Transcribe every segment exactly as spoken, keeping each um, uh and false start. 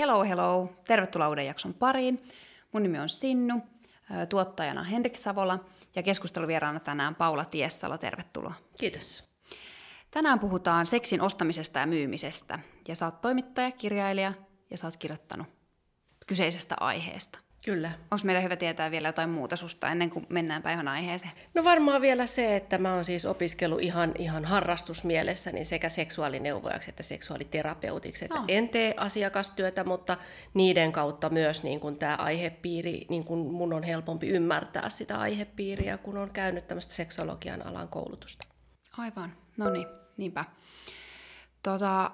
Hello, hello. Tervetuloa uuden jakson pariin. Mun nimi on Sinnu, tuottajana Henrik Savola ja keskusteluvieraana tänään Paula Tiessalo. Tervetuloa. Kiitos. Tänään puhutaan seksin ostamisesta ja myymisestä. Ja sä oot toimittaja, kirjailija ja sä oot kirjoittanut kyseisestä aiheesta. Kyllä. Onko meidän hyvä tietää vielä jotain muuta susta ennen kuin mennään päivän aiheeseen? No varmaan vielä se, että mä oon siis opiskellut ihan, ihan harrastusmielessä niin sekä seksuaalineuvojaksi että seksuaaliterapeutiksi. Että Oh. En tee asiakastyötä, mutta niiden kautta myös niin kun tämä aihepiiri, niin kun mun on helpompi ymmärtää sitä aihepiiriä, kun on käynyt tämmöistä seksologian alan koulutusta. Aivan, no niin, niinpä. Tota,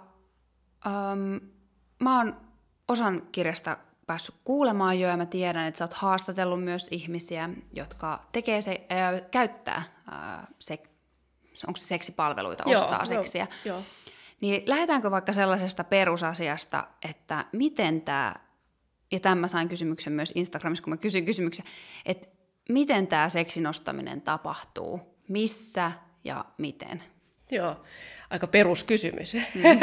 um, mä oon osan kirjasta päässyt kuulemaan jo, ja mä tiedän, että sä oot haastatellut myös ihmisiä, jotka tekee se, äh, käyttää, äh, se, onko se seksipalveluita, Joo, ostaa no, seksiä. joo. Niin lähdetäänkö vaikka sellaisesta perusasiasta, että miten tämä, ja tämän mä sain kysymyksen myös Instagramissa, kun mä kysyin kysymyksen, että miten tämä seksin ostaminen tapahtuu, missä ja miten? Joo, aika peruskysymys. Mm-hmm.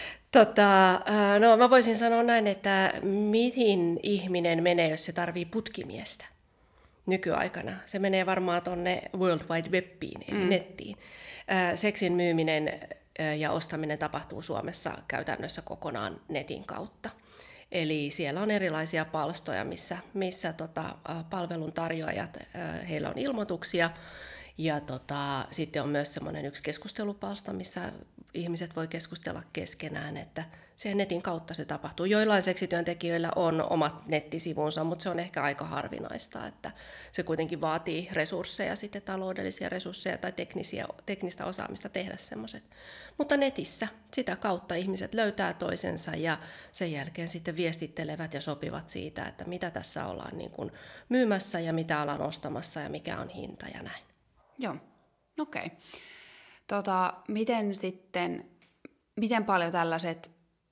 Tota, no mä voisin sanoa näin, että mihin ihminen menee, jos se tarvii putkimiestä nykyaikana. Se menee varmaan tonne World Wide Webiin, eli mm. nettiin. Seksin myyminen ja ostaminen tapahtuu Suomessa käytännössä kokonaan netin kautta. Eli siellä on erilaisia palstoja, missä, missä tota, palveluntarjoajat, heillä on ilmoituksia. Ja tota, sitten on myös semmoinen yksi keskustelupalsta, missä ihmiset voi keskustella keskenään, että sen netin kautta se tapahtuu. Joillain seksityöntekijöillä on omat nettisivunsa, mutta se on ehkä aika harvinaista, että se kuitenkin vaatii resursseja, sitten taloudellisia resursseja tai teknisiä, teknistä osaamista tehdä semmoiset. Mutta netissä sitä kautta ihmiset löytää toisensa ja sen jälkeen sitten viestittelevät ja sopivat siitä, että mitä tässä ollaan niin kuin myymässä ja mitä ollaan ostamassa ja mikä on hinta ja näin. Joo, okei. Okay. Tota, miten sitten, miten paljon tällaiset,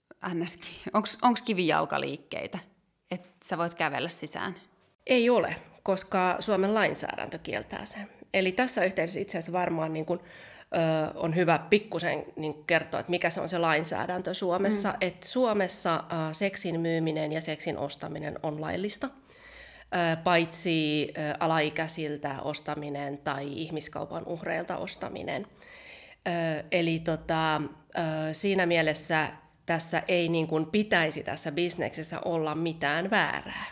onko kivijalkaliikkeitä, että sä voit kävellä sisään? Ei ole, koska Suomen lainsäädäntö kieltää sen. Eli tässä yhteydessä itse asiassa varmaan niin kun, ö, on hyvä pikkusen niin kertoa, että mikä se on se lainsäädäntö Suomessa. Mm. Että Suomessa ö, seksin myyminen ja seksin ostaminen on laillista. Paitsi alaikäisiltä ostaminen tai ihmiskaupan uhreilta ostaminen. Eli tota, siinä mielessä tässä ei niin kuin pitäisi tässä bisneksessä olla mitään väärää.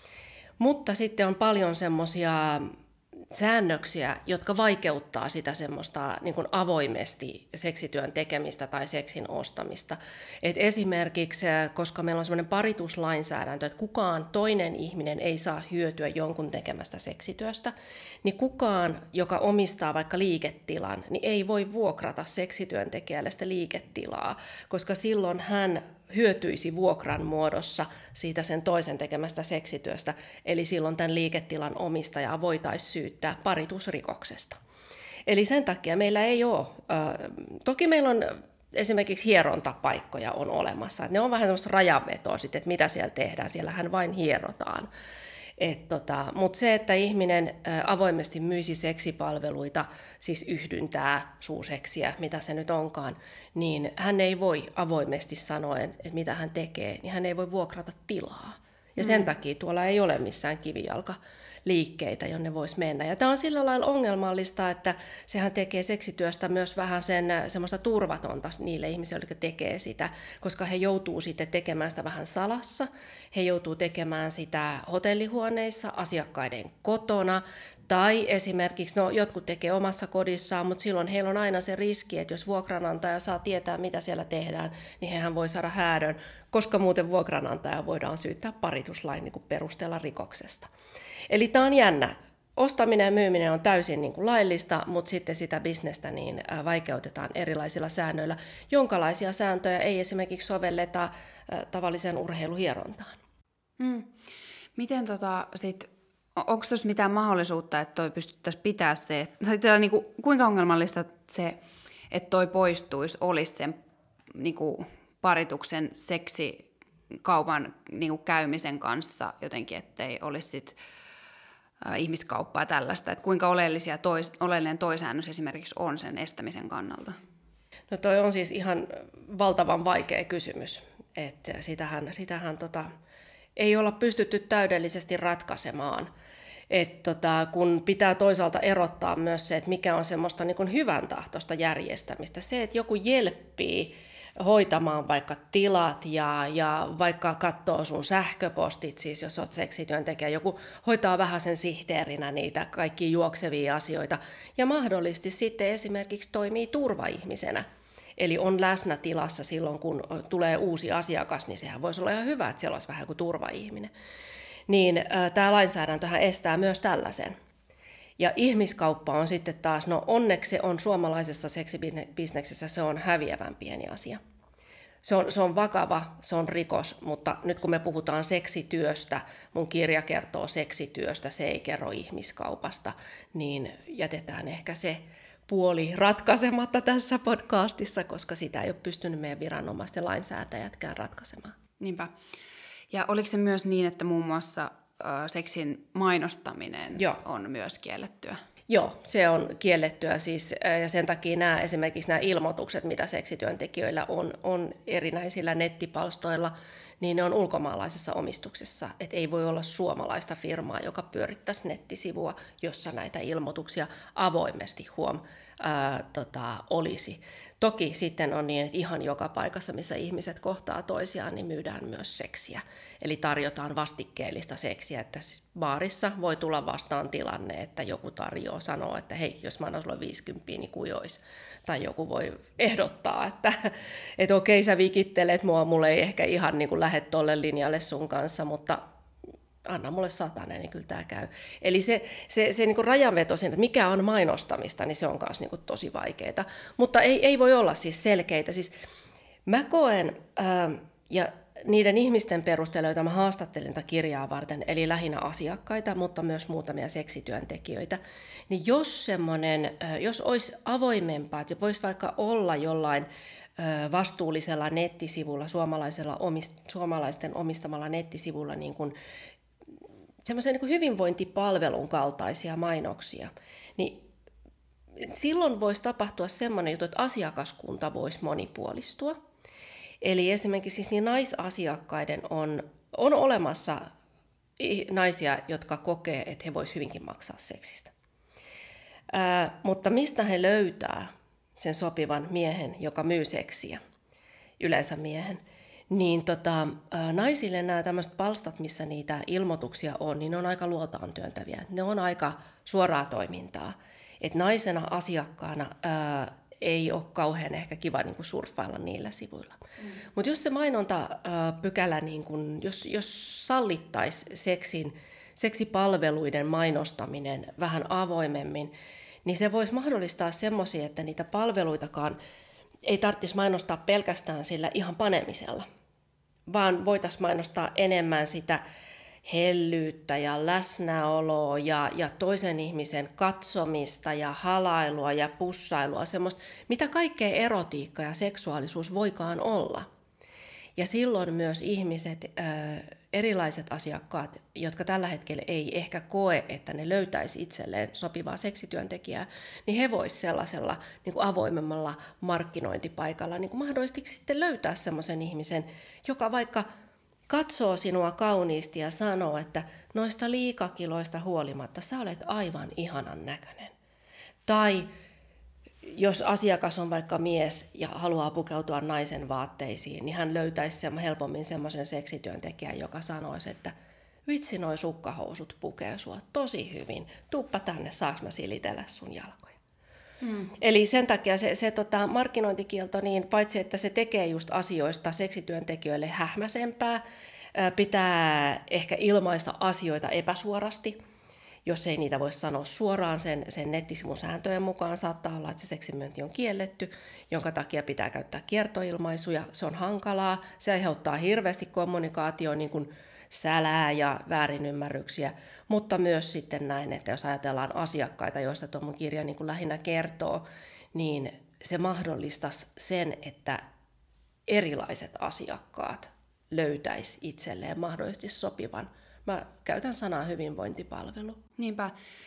Mutta sitten on paljon semmoisia säännöksiä, jotka vaikeuttaa sitä semmoista niin kuin avoimesti seksityön tekemistä tai seksin ostamista. Et esimerkiksi, koska meillä on semmoinen parituslainsäädäntö, että kukaan toinen ihminen ei saa hyötyä jonkun tekemästä seksityöstä, niin kukaan, joka omistaa vaikka liiketilan, niin ei voi vuokrata seksityöntekijälle sitä liiketilaa, koska silloin hän hyötyisi vuokran muodossa siitä sen toisen tekemästä seksityöstä, eli silloin tämän liiketilan omistajaa voitaisiin syyttää paritusrikoksesta. Eli sen takia meillä ei ole, äh, toki meillä on esimerkiksi hierontapaikkoja on olemassa, että ne on vähän semmoista rajanvetoa sitten, että mitä siellä tehdään, siellähän vain hierotaan. Tota, mutta se, että ihminen ä, avoimesti myisi seksipalveluita, siis yhdyntää, suuseksiä, mitä se nyt onkaan, niin hän ei voi avoimesti sanoen, että mitä hän tekee, niin hän ei voi vuokrata tilaa. Ja sen mm. takia tuolla ei ole missään kivijalkaliikkeitä, jonne voisi mennä. Ja tämä on sillä lailla ongelmallista, että sehän tekee seksityöstä myös vähän sen, semmoista turvatonta niille ihmisille, jotka tekee sitä, koska he joutuu sitten tekemään sitä vähän salassa. He joutuu tekemään sitä hotellihuoneissa, asiakkaiden kotona, tai esimerkiksi, no jotkut tekee omassa kodissaan, mutta silloin heillä on aina se riski, että jos vuokranantaja saa tietää, mitä siellä tehdään, niin hehän voi saada häädön, koska muuten vuokranantaja voidaan syyttää parituslain niin kuin perusteella rikoksesta. Eli tämä on jännä. Ostaminen ja myyminen on täysin niin kuin laillista, mutta sitten sitä bisnestä niin vaikeutetaan erilaisilla säännöillä, jonkalaisia sääntöjä ei esimerkiksi sovelleta tavalliseen urheiluhierontaan. Hmm. Miten tota sit, onko tuossa mitään mahdollisuutta, että toi pystyttäisiin pitää se, tai niin kuin, kuinka ongelmallista se, että toi poistuisi, olisi sen niin kuin parituksen seksikaupan niin kuin käymisen kanssa jotenkin, ettei olisi sit ihmiskauppaa tällaista, että kuinka oleellisia tois, oleellinen toisäännös esimerkiksi on sen estämisen kannalta? No toi on siis ihan valtavan vaikea kysymys. että sitähän, sitähän tota, ei olla pystytty täydellisesti ratkaisemaan. Et tota, kun pitää toisaalta erottaa myös se, että mikä on semmoista niin kuin hyvän tahtoista järjestämistä. Se, että joku jelppii hoitamaan vaikka tilat ja, ja vaikka katsoo sun sähköpostit, siis jos olet seksityöntekijä, joku hoitaa vähän sen sihteerinä niitä kaikkia juoksevia asioita ja mahdollisesti sitten esimerkiksi toimii turvaihmisenä. Eli on läsnä tilassa silloin, kun tulee uusi asiakas, niin sehän voisi olla ihan hyvä, että siellä olisi vähän kuin turvaihminen. Niin äh, tämä lainsäädäntöhän estää myös tällaisen. Ja ihmiskauppa on sitten taas, no onneksi se on suomalaisessa seksibisneksessä, se on häviävän pieni asia. Se on, se on vakava, se on rikos, mutta nyt kun me puhutaan seksityöstä, mun kirja kertoo seksityöstä, se ei kerro ihmiskaupasta, niin jätetään ehkä se puoli ratkaisematta tässä podcastissa, koska sitä ei ole pystynyt meidän viranomaisten lainsäätäjätkään ratkaisemaan. Niinpä. Ja oliko se myös niin, että muun muassa äh, seksin mainostaminen Joo. on myös kiellettyä? Joo, se on kiellettyä siis, ja sen takia nämä, esimerkiksi nämä ilmoitukset, mitä seksityöntekijöillä on, on erinäisillä nettipalstoilla, niin ne on ulkomaalaisessa omistuksessa. Et ei voi olla suomalaista firmaa, joka pyörittäisi nettisivua, jossa näitä ilmoituksia avoimesti huom ää, tota, olisi. Toki sitten on niin, että ihan joka paikassa, missä ihmiset kohtaa toisiaan, niin myydään myös seksiä. Eli tarjotaan vastikkeellista seksiä, että baarissa voi tulla vastaan tilanne, että joku tarjoaa sanoo, että hei, jos mä annan sulle viisikymmentä, niin kujois. Tai joku voi ehdottaa, että, että okei, sä vikittelet mua, mulle ei ehkä ihan niin kuin lähde tolle linjalle sun kanssa, mutta anna mulle satanen, niin kyllä tämä käy. Eli se, se, se niin kuin rajanveto siinä, että mikä on mainostamista, niin se on myös niin kuin tosi vaikeaa. Mutta ei, ei voi olla siis selkeitä. Siis mä koen, ää, ja niiden ihmisten perusteella, joita mä haastattelin tätä kirjaa varten, eli lähinnä asiakkaita, mutta myös muutamia seksityöntekijöitä, niin jos semmoinen, jos olisi avoimempaa, että voisi vaikka olla jollain vastuullisella nettisivulla, suomalaisella omist, suomalaisten omistamalla nettisivulla niin kuin semmoisen niin kuin hyvinvointipalvelun kaltaisia mainoksia, niin silloin voisi tapahtua semmoinen juttu, että asiakaskunta voisi monipuolistua. Eli esimerkiksi siis niin naisasiakkaiden on, on olemassa naisia, jotka kokee, että he voisivat hyvinkin maksaa seksistä. Ää, mutta mistä he löytää sen sopivan miehen, joka myy seksiä, yleensä miehen, niin tota, ää, naisille nämä tämmöiset palstat, missä niitä ilmoituksia on, niin ne on aika luotaan työntäviä. Ne on aika suoraa toimintaa. Et naisena asiakkaana ää, ei ole kauhean ehkä kiva niin kuin surffailla niillä sivuilla. Mm. Mutta jos se mainontapykälä, niin kun, jos, jos sallittaisi seksin, seksipalveluiden mainostaminen vähän avoimemmin, niin se voisi mahdollistaa semmoisia, että niitä palveluitakaan ei tarvitsisi mainostaa pelkästään sillä ihan panemisella, vaan voitaisiin mainostaa enemmän sitä hellyyttä ja läsnäoloa ja, ja toisen ihmisen katsomista ja halailua ja pussailua, semmoista, mitä kaikkea erotiikka ja seksuaalisuus voikaan olla. Ja silloin myös ihmiset, äh, erilaiset asiakkaat, jotka tällä hetkellä ei ehkä koe, että ne löytäisi itselleen sopivaa seksityöntekijää, niin he voisivat sellaisella niin kuin avoimemmalla markkinointipaikalla niin kuin mahdollisesti sitten löytää semmoisen ihmisen, joka vaikka katsoo sinua kauniisti ja sanoo, että noista liikakiloista huolimatta sä olet aivan ihanan näköinen. Tai jos asiakas on vaikka mies ja haluaa pukeutua naisen vaatteisiin, niin hän löytäisi helpommin semmoisen seksityöntekijän, joka sanoisi, että vitsi, noi sukkahousut pukee sua tosi hyvin. Tuuppa tänne, saaks mä silitellä sun jalkoja. Hmm. Eli sen takia se, se tota, markkinointikielto, niin paitsi että se tekee just asioista seksityöntekijöille hähmäsempää, pitää ehkä ilmaista asioita epäsuorasti, jos ei niitä voi sanoa suoraan sen, sen nettisivun sääntöjen mukaan. Saattaa olla, että se seksimyynti on kielletty, jonka takia pitää käyttää kiertoilmaisuja. Se on hankalaa, se aiheuttaa hirveästi kommunikaatioon niin kuin sälää ja väärinymmärryksiä, mutta myös sitten näin, että jos ajatellaan asiakkaita, joista tuo mun kirja niin kuin lähinnä kertoo, niin se mahdollistaisi sen, että erilaiset asiakkaat löytäisi itselleen mahdollisesti sopivan. Mä käytän sanaa hyvinvointipalvelu. Niinpä.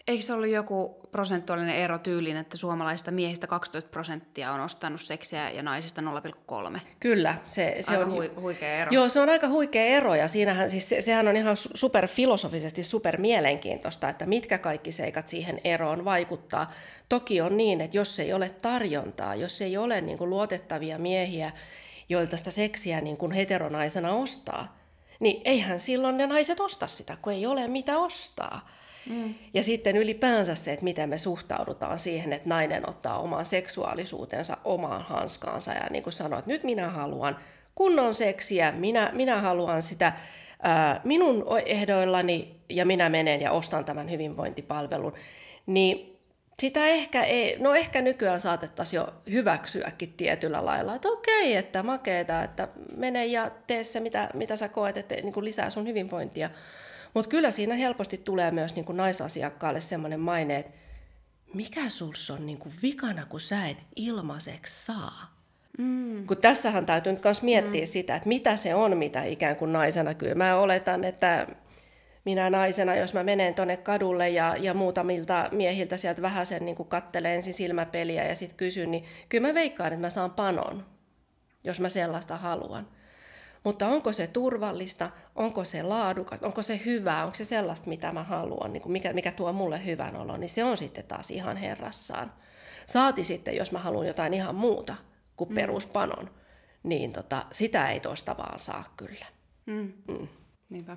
Eikö se ollut joku prosentuaalinen ero tyyliin, että suomalaisista miehistä kaksitoista prosenttia on ostanut seksiä ja naisista nolla pilkku kolme? Kyllä, se, se aika on hui, huikea ero. Joo, se on aika huikea ero ja siinähän, siis se, sehän on ihan superfilosofisesti super mielenkiintoista, että mitkä kaikki seikat siihen eroon vaikuttaa. Toki on niin, että jos ei ole tarjontaa, jos ei ole niin kuin luotettavia miehiä, joilta sitä seksiä niin kuin heteronaisena ostaa, niin eihän silloin ne naiset osta sitä, kun ei ole mitä ostaa. Mm. Ja sitten ylipäänsä se, että miten me suhtaudutaan siihen, että nainen ottaa oman seksuaalisuutensa omaan hanskaansa ja niin kuin sanoo, että nyt minä haluan kunnon seksiä, minä, minä haluan sitä ää, minun ehdoillani ja minä menen ja ostan tämän hyvinvointipalvelun, niin sitä ehkä, ei, no ehkä nykyään saatettaisiin jo hyväksyäkin tietyllä lailla, että okei, että makeeta, että mene ja tee se, mitä, mitä sä koet, että niin kuin lisää sun hyvinvointia. Mutta kyllä siinä helposti tulee myös niin kuin naisasiakkaalle semmoinen maine, että mikä sulssa on niin kuin vikana, kun sä et ilmaiseksi saa. Mm. Kun tässähän täytyy nyt myös miettiä mm. sitä, että mitä se on, mitä ikään kuin naisena kyllä. Mä oletan, että minä naisena, jos mä menen tuonne kadulle ja, ja muutamilta miehiltä sieltä vähän sen niin kuin katselen ensin silmäpeliä ja sitten kysyn, niin kyllä mä veikkaan, että mä saan panon, jos mä sellaista haluan. Mutta onko se turvallista, onko se laadukas, onko se hyvää, onko se sellaista, mitä mä haluan, niin kuin mikä, mikä tuo mulle hyvän olon, niin se on sitten taas ihan herrassaan. Saati sitten, jos mä haluan jotain ihan muuta kuin mm. peruspanon, niin tota, sitä ei tuosta vaan saa kyllä. Mm. Mm. Niinpä.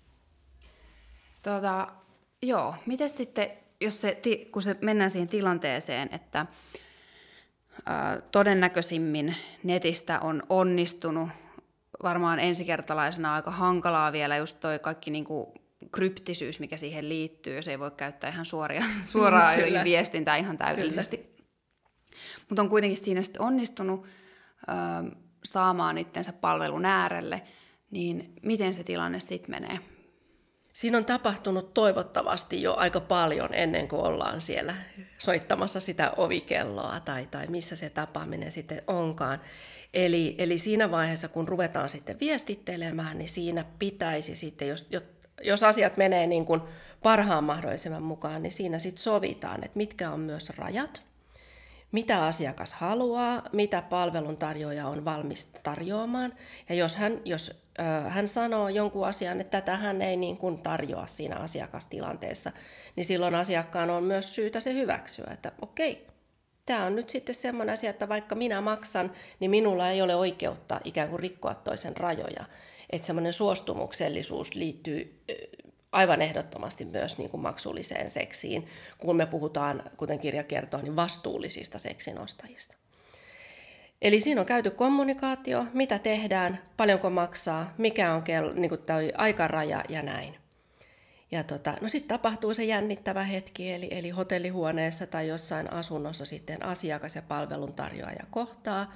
Tota, joo, miten sitten, jos se, kun se mennään siihen tilanteeseen, että ää, todennäköisimmin netistä on onnistunut, varmaan ensikertalaisena aika hankalaa vielä just toi kaikki niinku kryptisyys, mikä siihen liittyy, jos ei voi käyttää ihan suoria, suoraa mm, viestintää ihan täydellisesti. Mutta on kuitenkin siinä sitten onnistunut ö, saamaan itsensä palvelun äärelle, niin miten se tilanne sitten menee? Siinä on tapahtunut toivottavasti jo aika paljon ennen kuin ollaan siellä soittamassa sitä ovikelloa tai, tai missä se tapaaminen sitten onkaan. Eli, eli siinä vaiheessa, kun ruvetaan sitten viestittelemään, niin siinä pitäisi sitten, jos, jos asiat menee niin kuin parhaan mahdollisimman mukaan, niin siinä sitten sovitaan, että mitkä on myös rajat, mitä asiakas haluaa, mitä palveluntarjoaja on valmis tarjoamaan. Ja jos hän, jos, ö, hän sanoo jonkun asian, että tätä hän ei niin kuin tarjoa siinä asiakastilanteessa, niin silloin asiakkaan on myös syytä se hyväksyä, että okei, tämä on nyt sitten semmoinen asia, että vaikka minä maksan, niin minulla ei ole oikeutta ikään kuin rikkoa toisen rajoja. Että semmoinen suostumuksellisuus liittyy aivan ehdottomasti myös niin kuin maksulliseen seksiin, kun me puhutaan, kuten kirja kertoo, niin vastuullisista seksinostajista. Eli siinä on käyty kommunikaatio, mitä tehdään, paljonko maksaa, mikä on kello, niin kuin toi aikaraja ja näin. Ja tota, no sitten tapahtuu se jännittävä hetki, eli, eli hotellihuoneessa tai jossain asunnossa sitten asiakas ja palveluntarjoaja kohtaa.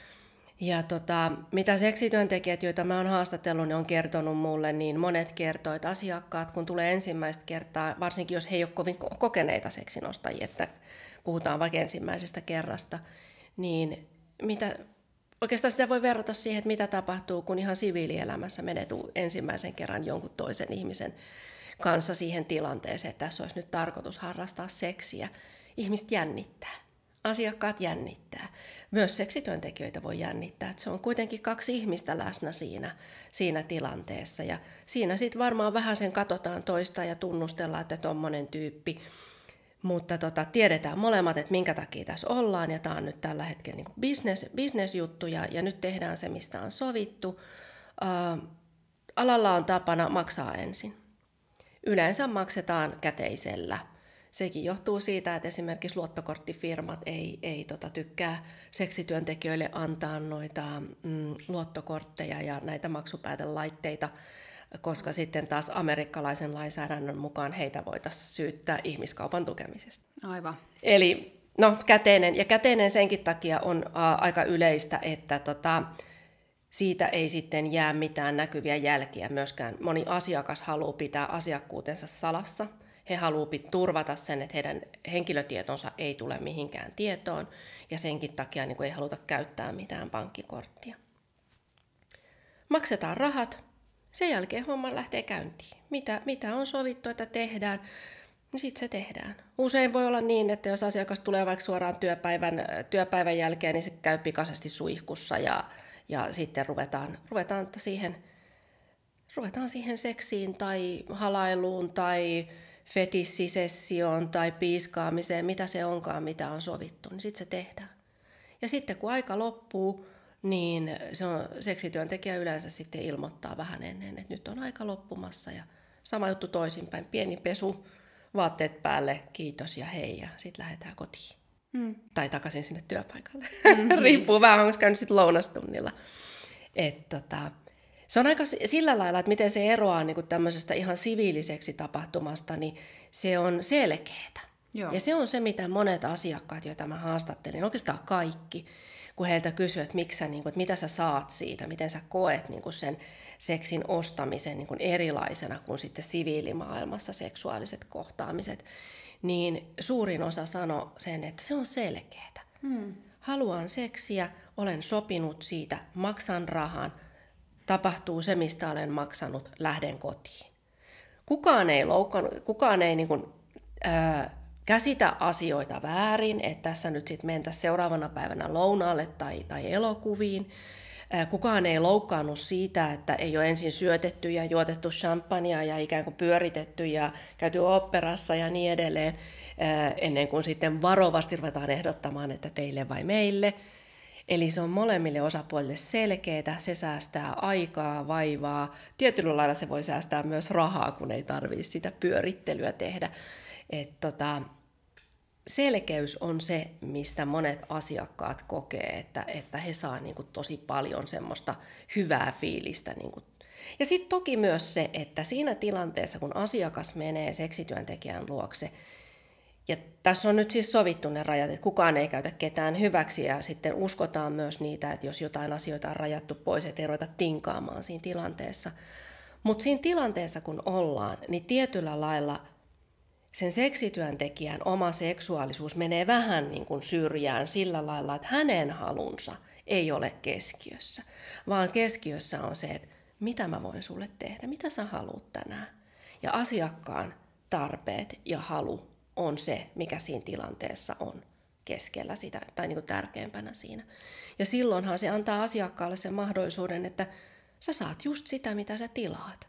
Ja tota, mitä seksityöntekijät, joita mä oon haastatellut, ne on kertonut mulle, niin monet kertoo, että asiakkaat, kun tulee ensimmäistä kertaa, varsinkin jos he ei ole kovin kokeneita seksinostajia, että puhutaan vaikka ensimmäisestä kerrasta, niin mitä, oikeastaan sitä voi verrata siihen, että mitä tapahtuu, kun ihan siviilielämässä menet ensimmäisen kerran jonkun toisen ihmisen kanssa siihen tilanteeseen, että tässä olisi nyt tarkoitus harrastaa seksiä. Ihmiset jännittää. Asiakkaat jännittää. Myös seksityöntekijöitä voi jännittää. Että se on kuitenkin kaksi ihmistä läsnä siinä, siinä tilanteessa. Ja siinä sitten varmaan vähän sen katsotaan toista ja tunnustellaan, että tommonen tyyppi. Mutta tota, tiedetään molemmat, että minkä takia tässä ollaan. Ja tämä on nyt tällä hetkellä niin business, business-juttu ja, ja nyt tehdään se, mistä on sovittu. Uh, alalla on tapana maksaa ensin. Yleensä maksetaan käteisellä. Sekin johtuu siitä, että esimerkiksi luottokorttifirmat ei, ei tota, tykkää seksityöntekijöille antaa noita mm, luottokortteja ja näitä maksupäätelaitteita, koska sitten taas amerikkalaisen lainsäädännön mukaan heitä voitaisiin syyttää ihmiskaupan tukemisesta. Aivan. Eli no, käteinen, ja käteinen senkin takia on a, aika yleistä, että tota, siitä ei sitten jää mitään näkyviä jälkiä myöskään. Moni asiakas haluaa pitää asiakkuutensa salassa. He haluavat turvata sen, että heidän henkilötietonsa ei tule mihinkään tietoon, ja senkin takia niin kuin ei haluta käyttää mitään pankkikorttia. Maksetaan rahat, sen jälkeen homma lähtee käyntiin. Mitä, mitä on sovittu, että tehdään? niin sitten se tehdään. Usein voi olla niin, että jos asiakas tulee vaikka suoraan työpäivän, työpäivän jälkeen, niin se käy pikaisesti suihkussa ja, ja sitten ruvetaan, ruvetaan, siihen, ruvetaan siihen seksiin tai halailuun tai fetissisessioon tai piiskaamiseen, mitä se onkaan, mitä on sovittu, niin sitten se tehdään. Ja sitten kun aika loppuu, niin se on, seksityöntekijä yleensä sitten ilmoittaa vähän ennen, että nyt on aika loppumassa ja sama juttu toisinpäin, pieni pesu, vaatteet päälle, kiitos ja hei, ja sitten lähdetään kotiin. Mm. Tai takaisin sinne työpaikalle. Mm-hmm. Riippuu vähän, onko käynyt sitten lounastunnilla. Et, tota, se on aika sillä lailla, että miten se eroaa niin kuin tämmöisestä ihan siviiliseksi tapahtumasta, niin se on selkeätä. Joo. Ja se on se, mitä monet asiakkaat, joita mä haastattelin, oikeastaan kaikki, kun heiltä kysyy, että, miksi sä, niin kuin, että mitä sä saat siitä, miten sä koet niin kuin sen seksin ostamisen niin kuin erilaisena kuin sitten siviilimaailmassa seksuaaliset kohtaamiset, niin suurin osa sanoi sen, että se on selkeätä. Hmm. Haluan seksiä, olen sopinut siitä, maksan rahan, tapahtuu se, mistä olen maksanut, lähden kotiin. Kukaan ei loukannut, kukaan ei niin kuin, ää, käsitä asioita väärin, että tässä nyt sitten mentäisiin seuraavana päivänä lounaalle tai, tai elokuviin. Kukaan ei loukkaannut siitä, että ei ole ensin syötetty ja juotettu champagnea ja ikään kuin pyöritetty ja käyty oopperassa ja niin edelleen, ennen kuin sitten varovasti ruvetaan ehdottamaan, että teille vai meille. Eli se on molemmille osapuolille selkeää, se säästää aikaa, vaivaa. Tietyllä lailla se voi säästää myös rahaa, kun ei tarvitse sitä pyörittelyä tehdä. Et tota, selkeys on se, mistä monet asiakkaat kokee, että, että he saa niin kuin tosi paljon semmoista hyvää fiilistä. Niin kuin. Ja sitten toki myös se, että siinä tilanteessa, kun asiakas menee seksityöntekijän luokse, ja tässä on nyt siis sovittu ne rajat, että kukaan ei käytä ketään hyväksi, ja sitten uskotaan myös niitä, että jos jotain asioita on rajattu pois, että ei ruveta tinkaamaan siinä tilanteessa. Mutta siinä tilanteessa, kun ollaan, niin tietyllä lailla sen seksityöntekijän oma seksuaalisuus menee vähän niin kuin syrjään sillä lailla, että hänen halunsa ei ole keskiössä, vaan keskiössä on se, että mitä mä voin sulle tehdä, mitä sä haluat tänään. Ja asiakkaan tarpeet ja halu on se, mikä siinä tilanteessa on keskellä sitä, tai niin kuin tärkeimpänä siinä. Ja silloinhan se antaa asiakkaalle sen mahdollisuuden, että sä saat just sitä, mitä sä tilaat.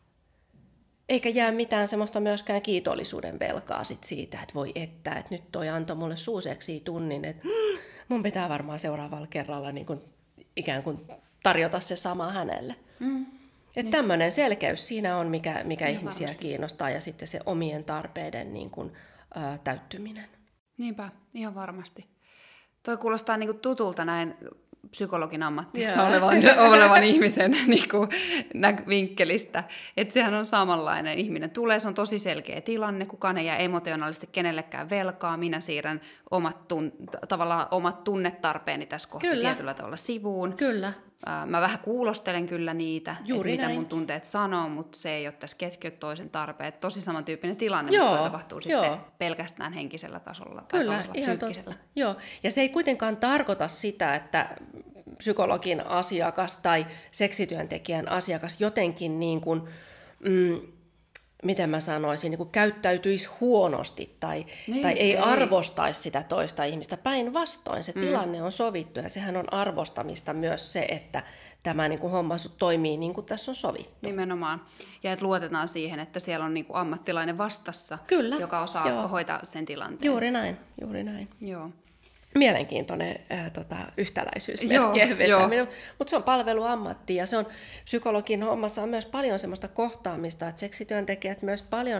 Eikä jää mitään semmoista myöskään kiitollisuuden velkaa sit siitä, että voi että, että nyt toi antoi mulle suuseksi tunnin, että mun pitää varmaan seuraavalla kerralla niin kuin, ikään kuin tarjota se sama hänelle. Mm. Että tämmöinen selkeys siinä on, mikä, mikä niin ihmisiä varmasti kiinnostaa, ja sitten se omien tarpeiden niin kuin, ä, täyttyminen. Niinpä, ihan varmasti. Toi kuulostaa niin kuin tutulta näin psykologin ammattissa yeah. olevan, olevan ihmisen niin kuin, vinkkelistä. Että sehän on samanlainen. Ihminen tulee, se on tosi selkeä tilanne, kukaan ei jää emotionaalisesti kenellekään velkaa. Minä siirrän omat, tun, tavallaan omat tunnetarpeeni tässä kohtaa tietyllä tavalla sivuun. Kyllä. Mä vähän kuulostelen kyllä niitä, että mitä mun tunteet sanoo, mutta se ei ole tässä ketkä toisen tarpeet. Tosi samantyyppinen tilanne, joo, mutta tapahtuu joo. sitten pelkästään henkisellä tasolla tai kyllä, psyykkisellä. Totta. Joo, ja se ei kuitenkaan tarkoita sitä, että psykologin asiakas tai seksityöntekijän asiakas jotenkin niin kuin, mm, miten mä sanoisin, niin kuin käyttäytyisi huonosti tai, niin, tai ei, ei arvostaisi sitä toista ihmistä. Päinvastoin se mm. tilanne on sovittu, ja sehän on arvostamista myös se, että tämä niin kuin homma toimii niin kuin tässä on sovittu. Nimenomaan. Ja että luotetaan siihen, että siellä on niin kuin ammattilainen vastassa, kyllä, joka osaa joo. hoitaa sen tilanteen. Juuri näin, juuri näin. Joo. Mielenkiintoinen ää, tota, yhtäläisyysmerkkien vetäminen, mutta se on palveluammatti, ja se on psykologin hommassa on myös paljon semmoista kohtaamista, että seksityöntekijät myös paljon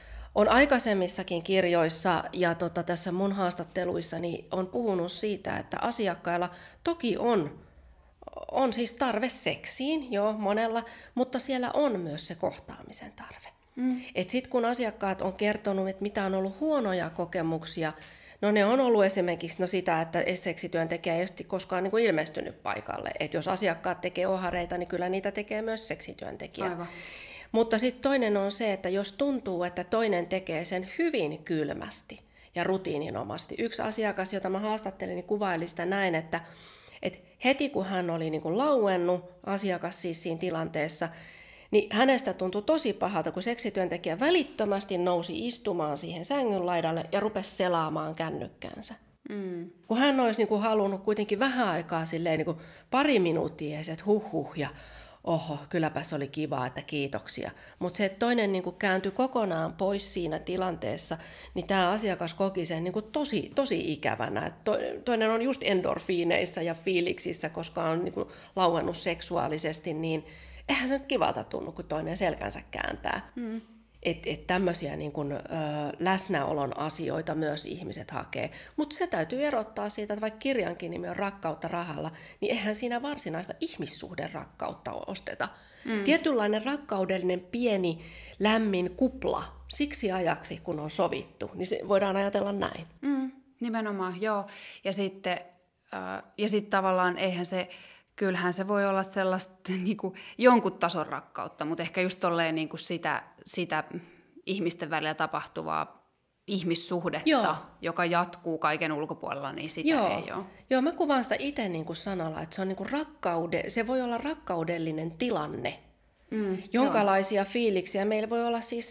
on aikaisemmissakin kirjoissa ja tota, tässä mun haastatteluissani on puhunut siitä, että asiakkailla toki on, on siis tarve seksiin, joo, monella, mutta siellä on myös se kohtaamisen tarve. Mm. Et sit kun asiakkaat on kertonut, että mitä on ollut huonoja kokemuksia, no ne on ollut esimerkiksi no sitä, että seksityöntekijä ei ole koskaan niin kuin ilmestynyt paikalle. Et jos asiakkaat tekee ohareita, niin kyllä niitä tekee myös seksityöntekijä. Aivan. Mutta sitten toinen on se, että jos tuntuu, että toinen tekee sen hyvin kylmästi ja rutiininomasti. Yksi asiakas, jota mä haastattelin, niin kuvaili sitä näin, että, että heti kun hän oli niin kuin lauennut, asiakas siis siinä tilanteessa, Niin hänestä tuntui tosi pahalta, kun seksityöntekijä välittömästi nousi istumaan siihen sängyn laidalle ja rupesi selaamaan kännykkäänsä. Mm. Kun hän olisi niin kuin halunnut kuitenkin vähän aikaa silleen, niin kuin pari minuuttia, että huh huh ja oho, kylläpäs oli kiva, että kiitoksia. Mutta se, että toinen niin kuin kääntyi kokonaan pois siinä tilanteessa, niin tämä asiakas koki sen niin kuin tosi, tosi ikävänä. Et to, toinen on just endorfiineissa ja fiiliksissä, koska on niin kuin lauennut seksuaalisesti, niin eihän se nyt kivalta tunnu, kun toinen selkänsä kääntää. Mm. Että et tämmöisiä niin kun, ö, läsnäolon asioita myös ihmiset hakee. Mutta se täytyy erottaa siitä, että vaikka kirjankin nimi on Rakkautta rahalla, niin eihän siinä varsinaista ihmissuhderakkautta osteta. Mm. Tietynlainen rakkaudellinen pieni lämmin kupla siksi ajaksi, kun on sovittu, niin se voidaan ajatella näin. Mm, nimenomaan, joo. Ja sitten äh, ja sit tavallaan eihän se... Kyllähän se voi olla sellaista niin kuin jonkun tason rakkautta, mutta ehkä just tolleen niin kuin sitä, sitä ihmisten välillä tapahtuvaa ihmissuhdetta, Joo. joka jatkuu kaiken ulkopuolella, niin sitä Joo. ei ole. Joo, mä kuvaan sitä itse niin kuin sanalla, että se, on niin kuin rakkaude, se voi olla rakkaudellinen tilanne, mm, jonkalaisia jo. fiiliksiä. Meillä voi olla siis...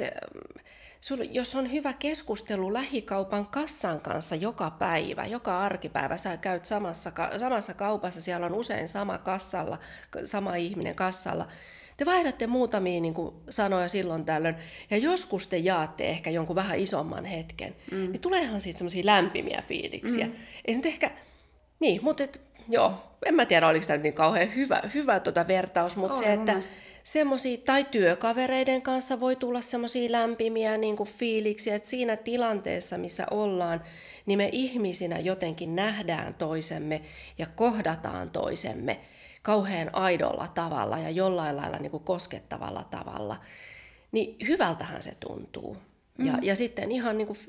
Jos on hyvä keskustelu lähikaupan kassan kanssa joka päivä, joka arkipäivä, sä käyt samassa, samassa kaupassa, siellä on usein sama kassalla, sama ihminen kassalla. Te vaihdatte muutamia niin kuin sanoja silloin tällöin, ja joskus te jaatte ehkä jonkun vähän isomman hetken, mm. niin tuleehan siitä semmoisia lämpimiä fiiliksiä. Mm. Ei se nyt ehkä, niin, mutta et, joo, en mä tiedä, oliko tämä niin kauhean hyvä, hyvä tuota vertaus, mutta oh, se, että... Semmosia, tai työkavereiden kanssa voi tulla semmoisia lämpimiä niin kuin fiiliksiä, että siinä tilanteessa, missä ollaan, niin me ihmisinä jotenkin nähdään toisemme ja kohdataan toisemme kauhean aidolla tavalla ja jollain lailla niin kuin koskettavalla tavalla. Niin hyvältähän se tuntuu. Mm. Ja, ja sitten ihan niin kuin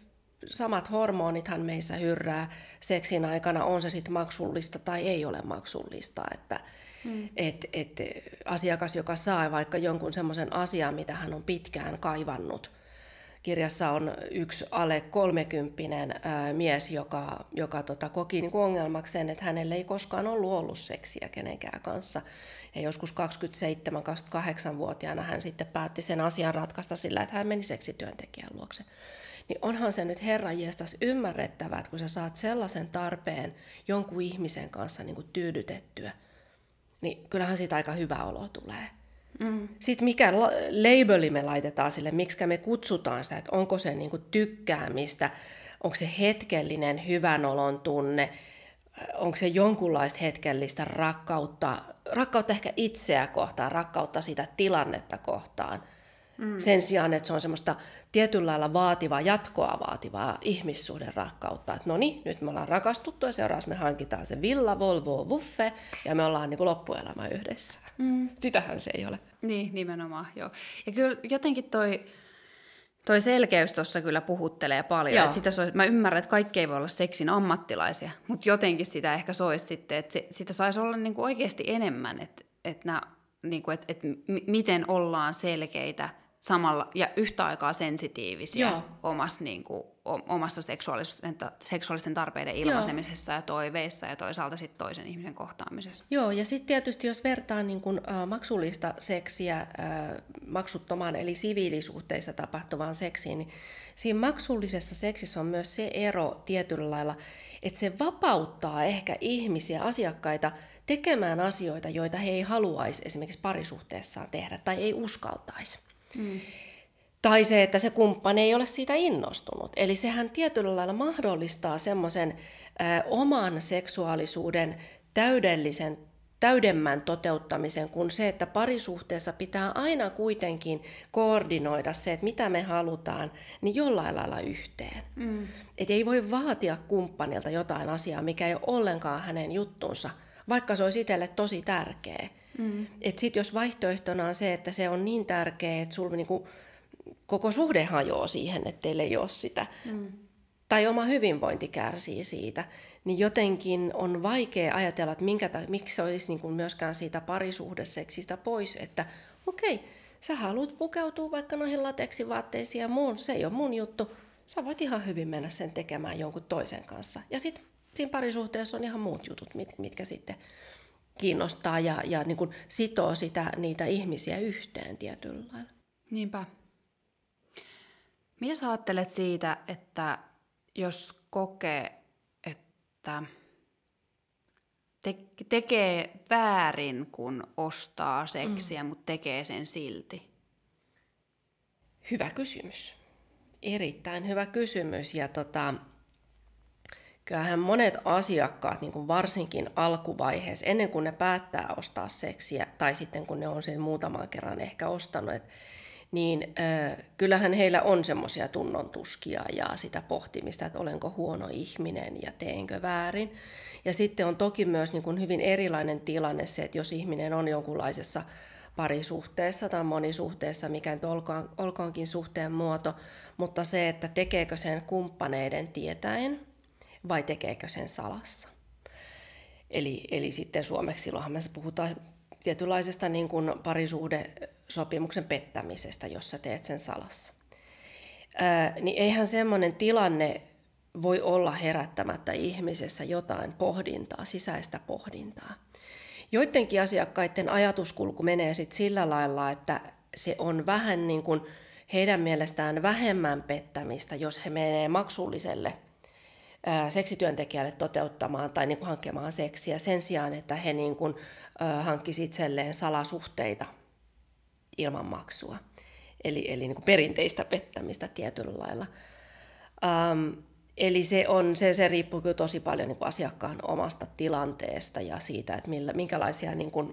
samat hormonithan meissä hyrrää seksin aikana, on se sitten maksullista tai ei ole maksullista, että Mm. Et, et, asiakas, joka saa vaikka jonkun semmoisen asian, mitä hän on pitkään kaivannut. Kirjassa on yksi alle kolmekymppinen ää, mies, joka, joka tota, koki niin kuin ongelmaksi sen, että hänelle ei koskaan ollut ollut seksiä kenenkään kanssa. Ja joskus kaksikymmentäseitsemän kaksikymmentäkahdeksanvuotiaana hän sitten päätti sen asian ratkaista sillä, että hän meni seksityöntekijän luokse. Niin onhan se nyt herranjestas ymmärrettävää, että kun sä saat sellaisen tarpeen jonkun ihmisen kanssa niin kuin tyydytettyä, niin kyllähän siitä aika hyvä olo tulee. Mm. Sitten mikä labeli me laitetaan sille, miksi me kutsutaan sitä, että onko se niinku tykkäämistä, onko se hetkellinen hyvän olon tunne, onko se jonkunlaista hetkellistä rakkautta, rakkautta ehkä itseä kohtaan, rakkautta sitä tilannetta kohtaan. Mm. Sen sijaan, että se on semmoista tietyllä lailla vaativaa, jatkoa vaativaa ihmissuhden rakkautta. Että no niin, nyt me ollaan rakastuttu ja seuraavaksi me hankitaan se villa, Volvo, Buffe ja me ollaan niin kuin loppuelämä yhdessä. Mm. Sitähän se ei ole. Niin, nimenomaan, joo. Ja kyllä jotenkin toi, toi selkeys tuossa kyllä puhuttelee paljon. Että sitä soi, mä ymmärrän, että kaikki ei voi olla seksin ammattilaisia, mutta jotenkin sitä ehkä soisi sitten, että se, sitä saisi olla niin kuin oikeasti enemmän, että, että, nää, niin kuin, että, että miten ollaan selkeitä samalla ja yhtä aikaa sensitiivisiä omassa, niin kuin, omassa seksuaalisten, seksuaalisten tarpeiden ilmaisemisessa Joo. ja toiveissa ja toisaalta sit toisen ihmisen kohtaamisessa. Joo, ja sitten tietysti jos vertaa niin kun, äh, maksullista seksiä äh, maksuttomaan eli siviilisuhteissa tapahtuvaan seksiin, niin siinä maksullisessa seksissä on myös se ero tietyllä lailla, että se vapauttaa ehkä ihmisiä, asiakkaita tekemään asioita, joita he ei haluaisi esimerkiksi parisuhteessaan tehdä tai ei uskaltaisi. Mm. Tai se, että se kumppani ei ole siitä innostunut. Eli sehän tietyllä lailla mahdollistaa semmoisen äh, oman seksuaalisuuden täydellisen, täydemmän toteuttamisen kuin se, että parisuhteessa pitää aina kuitenkin koordinoida se, että mitä me halutaan, niin jollain lailla yhteen. Mm. Että ei voi vaatia kumppanilta jotain asiaa, mikä ei ole ollenkaan hänen juttunsa, vaikka se olisi itselle tosi tärkeä. Mm. Että sitten jos vaihtoehtona on se, että se on niin tärkeä, että sulla niinku koko suhde hajoaa siihen, että teillä ei ole sitä, mm. tai oma hyvinvointi kärsii siitä, niin jotenkin on vaikea ajatella, että minkä, miksi se olisi niinku myöskään siitä parisuhdeseksistä pois, että okei, sä haluat pukeutua vaikka noihin lateksivaatteisiin ja muun, se ei ole mun juttu, sä voit ihan hyvin mennä sen tekemään jonkun toisen kanssa. Ja sitten siinä parisuhteessa on ihan muut jutut, mit, mitkä sitten kiinnostaa ja, ja niin kuin sitoo sitä, niitä ihmisiä yhteen tietyllä lailla. Niinpä. Mitä sä ajattelet siitä, että jos kokee, että te- tekee väärin, kun ostaa seksiä, mm. mutta tekee sen silti? Hyvä kysymys. Erittäin hyvä kysymys. Ja tota, kyllähän monet asiakkaat, niin kuin varsinkin alkuvaiheessa, ennen kuin ne päättää ostaa seksiä, tai sitten kun ne on sen muutaman kerran ehkä ostanut, et, niin äh, kyllähän heillä on semmoisia tunnontuskia ja sitä pohtimista, että olenko huono ihminen ja teenkö väärin. Ja sitten on toki myös niin kuin hyvin erilainen tilanne se, että jos ihminen on jonkunlaisessa parisuhteessa tai monisuhteessa, mikä nyt olkoon, olkoonkin suhteen muoto, mutta se, että tekeekö sen kumppaneiden tietäen vai tekeekö sen salassa. Eli, eli sitten suomeksi silloinhan me puhutaan tietynlaisesta niin kuin parisuhdesopimuksen pettämisestä, jos sä teet sen salassa. Ää, niin eihän semmoinen tilanne voi olla herättämättä ihmisessä jotain pohdintaa, sisäistä pohdintaa. Joidenkin asiakkaiden ajatuskulku menee sitten sillä lailla, että se on vähän niin kuin heidän mielestään vähemmän pettämistä, jos he menee maksulliselle ää, seksityöntekijälle toteuttamaan tai niin kuin hankkemaan seksiä sen sijaan, että he niin kuin, ää, hankkisivat itselleen salasuhteita ilman maksua. Eli, eli niin kuin perinteistä pettämistä tietyllä lailla. Ähm, Eli se, on, se, se riippuu kyllä tosi paljon niin kuin asiakkaan omasta tilanteesta ja siitä, että millä, minkälaisia niin kuin,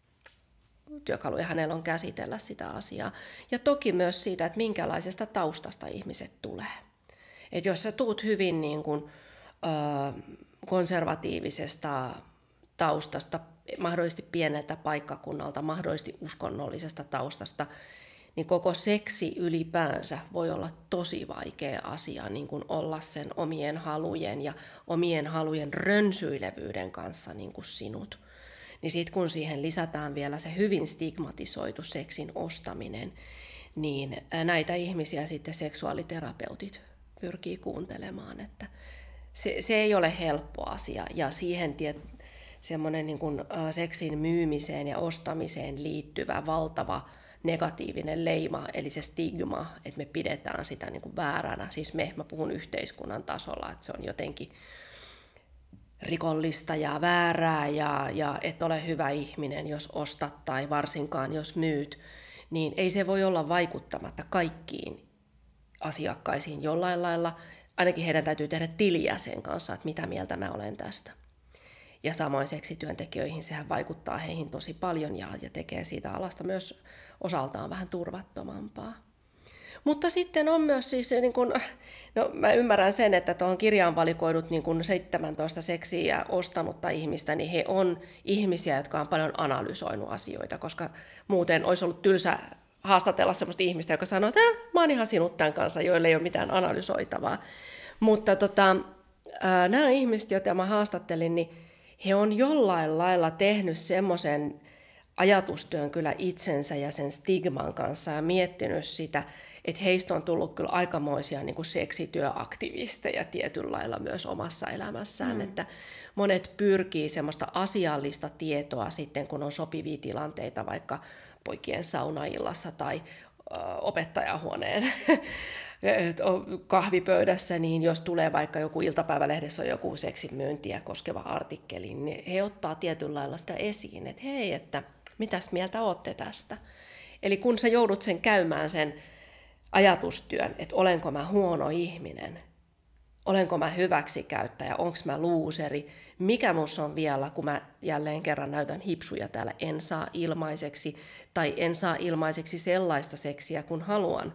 työkaluja hänellä on käsitellä sitä asiaa. Ja toki myös siitä, että minkälaisesta taustasta ihmiset tulee. Et jos sä tuut hyvin niin kuin, ö, konservatiivisesta taustasta, mahdollisesti pieneltä paikkakunnalta, mahdollisesti uskonnollisesta taustasta, niin koko seksi ylipäänsä voi olla tosi vaikea asia, niin kuin olla sen omien halujen ja omien halujen rönsyilevyyden kanssa niin kuin sinut. Niin sitten kun siihen lisätään vielä se hyvin stigmatisoitu seksin ostaminen, niin näitä ihmisiä sitten seksuaaliterapeutit pyrkii kuuntelemaan, että se, se ei ole helppo asia ja siihen tiet, semmoinen niin kuin seksin myymiseen ja ostamiseen liittyvä valtava negatiivinen leima, eli se stigma, että me pidetään sitä niin kuin vääränä. Siis me, mä puhun yhteiskunnan tasolla, että se on jotenkin rikollista ja väärää ja, ja et ole hyvä ihminen, jos ostat tai varsinkaan jos myyt, niin ei se voi olla vaikuttamatta kaikkiin asiakkaisiin jollain lailla. Ainakin heidän täytyy tehdä tiliä sen kanssa, että mitä mieltä mä olen tästä. Ja samoin seksityöntekijöihin sehän vaikuttaa heihin tosi paljon ja, ja tekee siitä alasta myös osaltaan vähän turvattomampaa. Mutta sitten on myös siis, niin kun, no mä ymmärrän sen, että tuohon kirjaan valikoidut niin kun seitsemäntoista seksiä ostanutta ihmistä, niin he on ihmisiä, jotka on paljon analysoinut asioita, koska muuten olisi ollut tylsä haastatella sellaista ihmistä, joka sanoo, että äh, mä oon ihan sinut tämän kanssa, joille ei ole mitään analysoitavaa. Mutta tota, äh, nämä ihmiset, joita mä haastattelin, niin he on jollain lailla tehnyt semmoisen ajatustyön kyllä itsensä ja sen stigman kanssa ja miettinyt sitä, että heistä on tullut kyllä aikamoisia niin kuin seksityöaktivisteja tietyllä lailla myös omassa elämässään, mm. että monet pyrkii semmoista asiallista tietoa sitten, kun on sopivia tilanteita vaikka poikien saunaillassa tai ö, opettajahuoneen kahvipöydässä, niin jos tulee vaikka joku iltapäivälehdessä on joku seksin myyntiä koskeva artikkeli, niin he ottaa tietyllä lailla sitä esiin, että hei, että mitäs mieltä ootte tästä. Eli kun sä joudut sen käymään sen ajatustyön, että olenko mä huono ihminen, olenko mä hyväksikäyttäjä, onko mä luuseri, mikä musta on vielä, kun mä jälleen kerran näytän hipsuja täällä, en saa ilmaiseksi tai en saa ilmaiseksi sellaista seksiä kun haluan,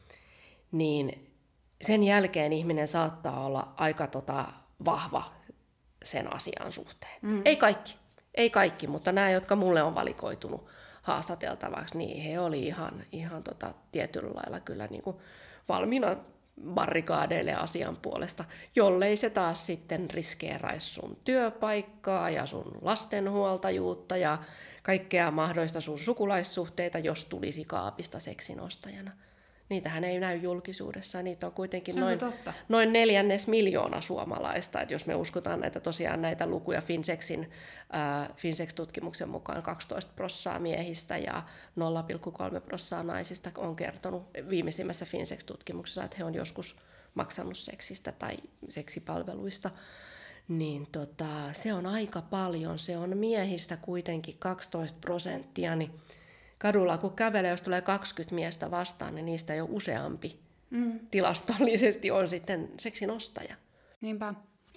niin sen jälkeen ihminen saattaa olla aika tota vahva sen asian suhteen. Mm. Ei kaikki, ei kaikki, mutta nämä, jotka mulle on valikoitunut haastateltavaksi, niin he oli ihan, ihan tota, tietyllä lailla kyllä niin kuin valmiina barrikaadeille asian puolesta, jollei se taas sitten riskeeraisi sun työpaikkaa ja sun lastenhuoltajuutta ja kaikkea mahdollista sun sukulaissuhteita, jos tulisi kaapista seksinostajana. Niitähän ei näy julkisuudessa. Niitä on kuitenkin on noin, noin neljännes miljoona suomalaista. Et jos me uskotaan näitä, tosiaan näitä lukuja Finsexin, äh, Finsex-tutkimuksen mukaan kaksitoista prosenttia miehistä ja nolla pilkku kolme prosenttia naisista on kertonut viimeisimmässä Finsex-tutkimuksessa, että he on joskus maksanut seksistä tai seksipalveluista. Niin tota, se on aika paljon. Se on miehistä kuitenkin kaksitoista prosenttia, niin kadulla kun kävelee, jos tulee kaksikymmentä miestä vastaan, niin niistä jo useampi mm. tilastollisesti on sitten seksin ostaja. Niinpä.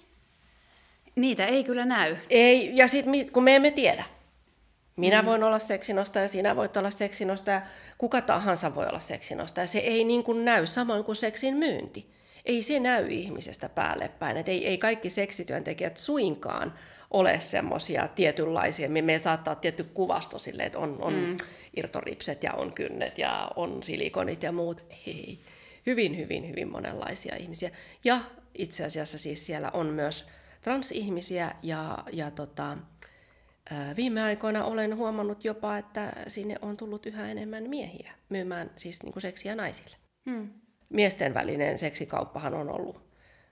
Niitä ei kyllä näy. Ei, ja sitten kun me emme tiedä. Minä mm. voin olla seksinostaja, sinä voit olla seksinostaja, kuka tahansa voi olla seksinostaja. Se ei niin kuin näy, samoin kuin seksin myynti. Ei se näy ihmisestä päälle päin. Et ei, ei kaikki seksityöntekijät suinkaan ole semmoisia tietynlaisia. Me, me saattaa olla tietty kuvasto silleen, että on, on mm. irtoripset ja on kynnet ja on silikonit ja muut. Ei. Hyvin, hyvin, hyvin monenlaisia ihmisiä. Ja itse asiassa siis siellä on myös transihmisiä ja, ja tota, ää, viime aikoina olen huomannut jopa, että sinne on tullut yhä enemmän miehiä myymään siis niin kuin seksiä naisille. Mm. Miesten välinen seksikauppahan on ollut,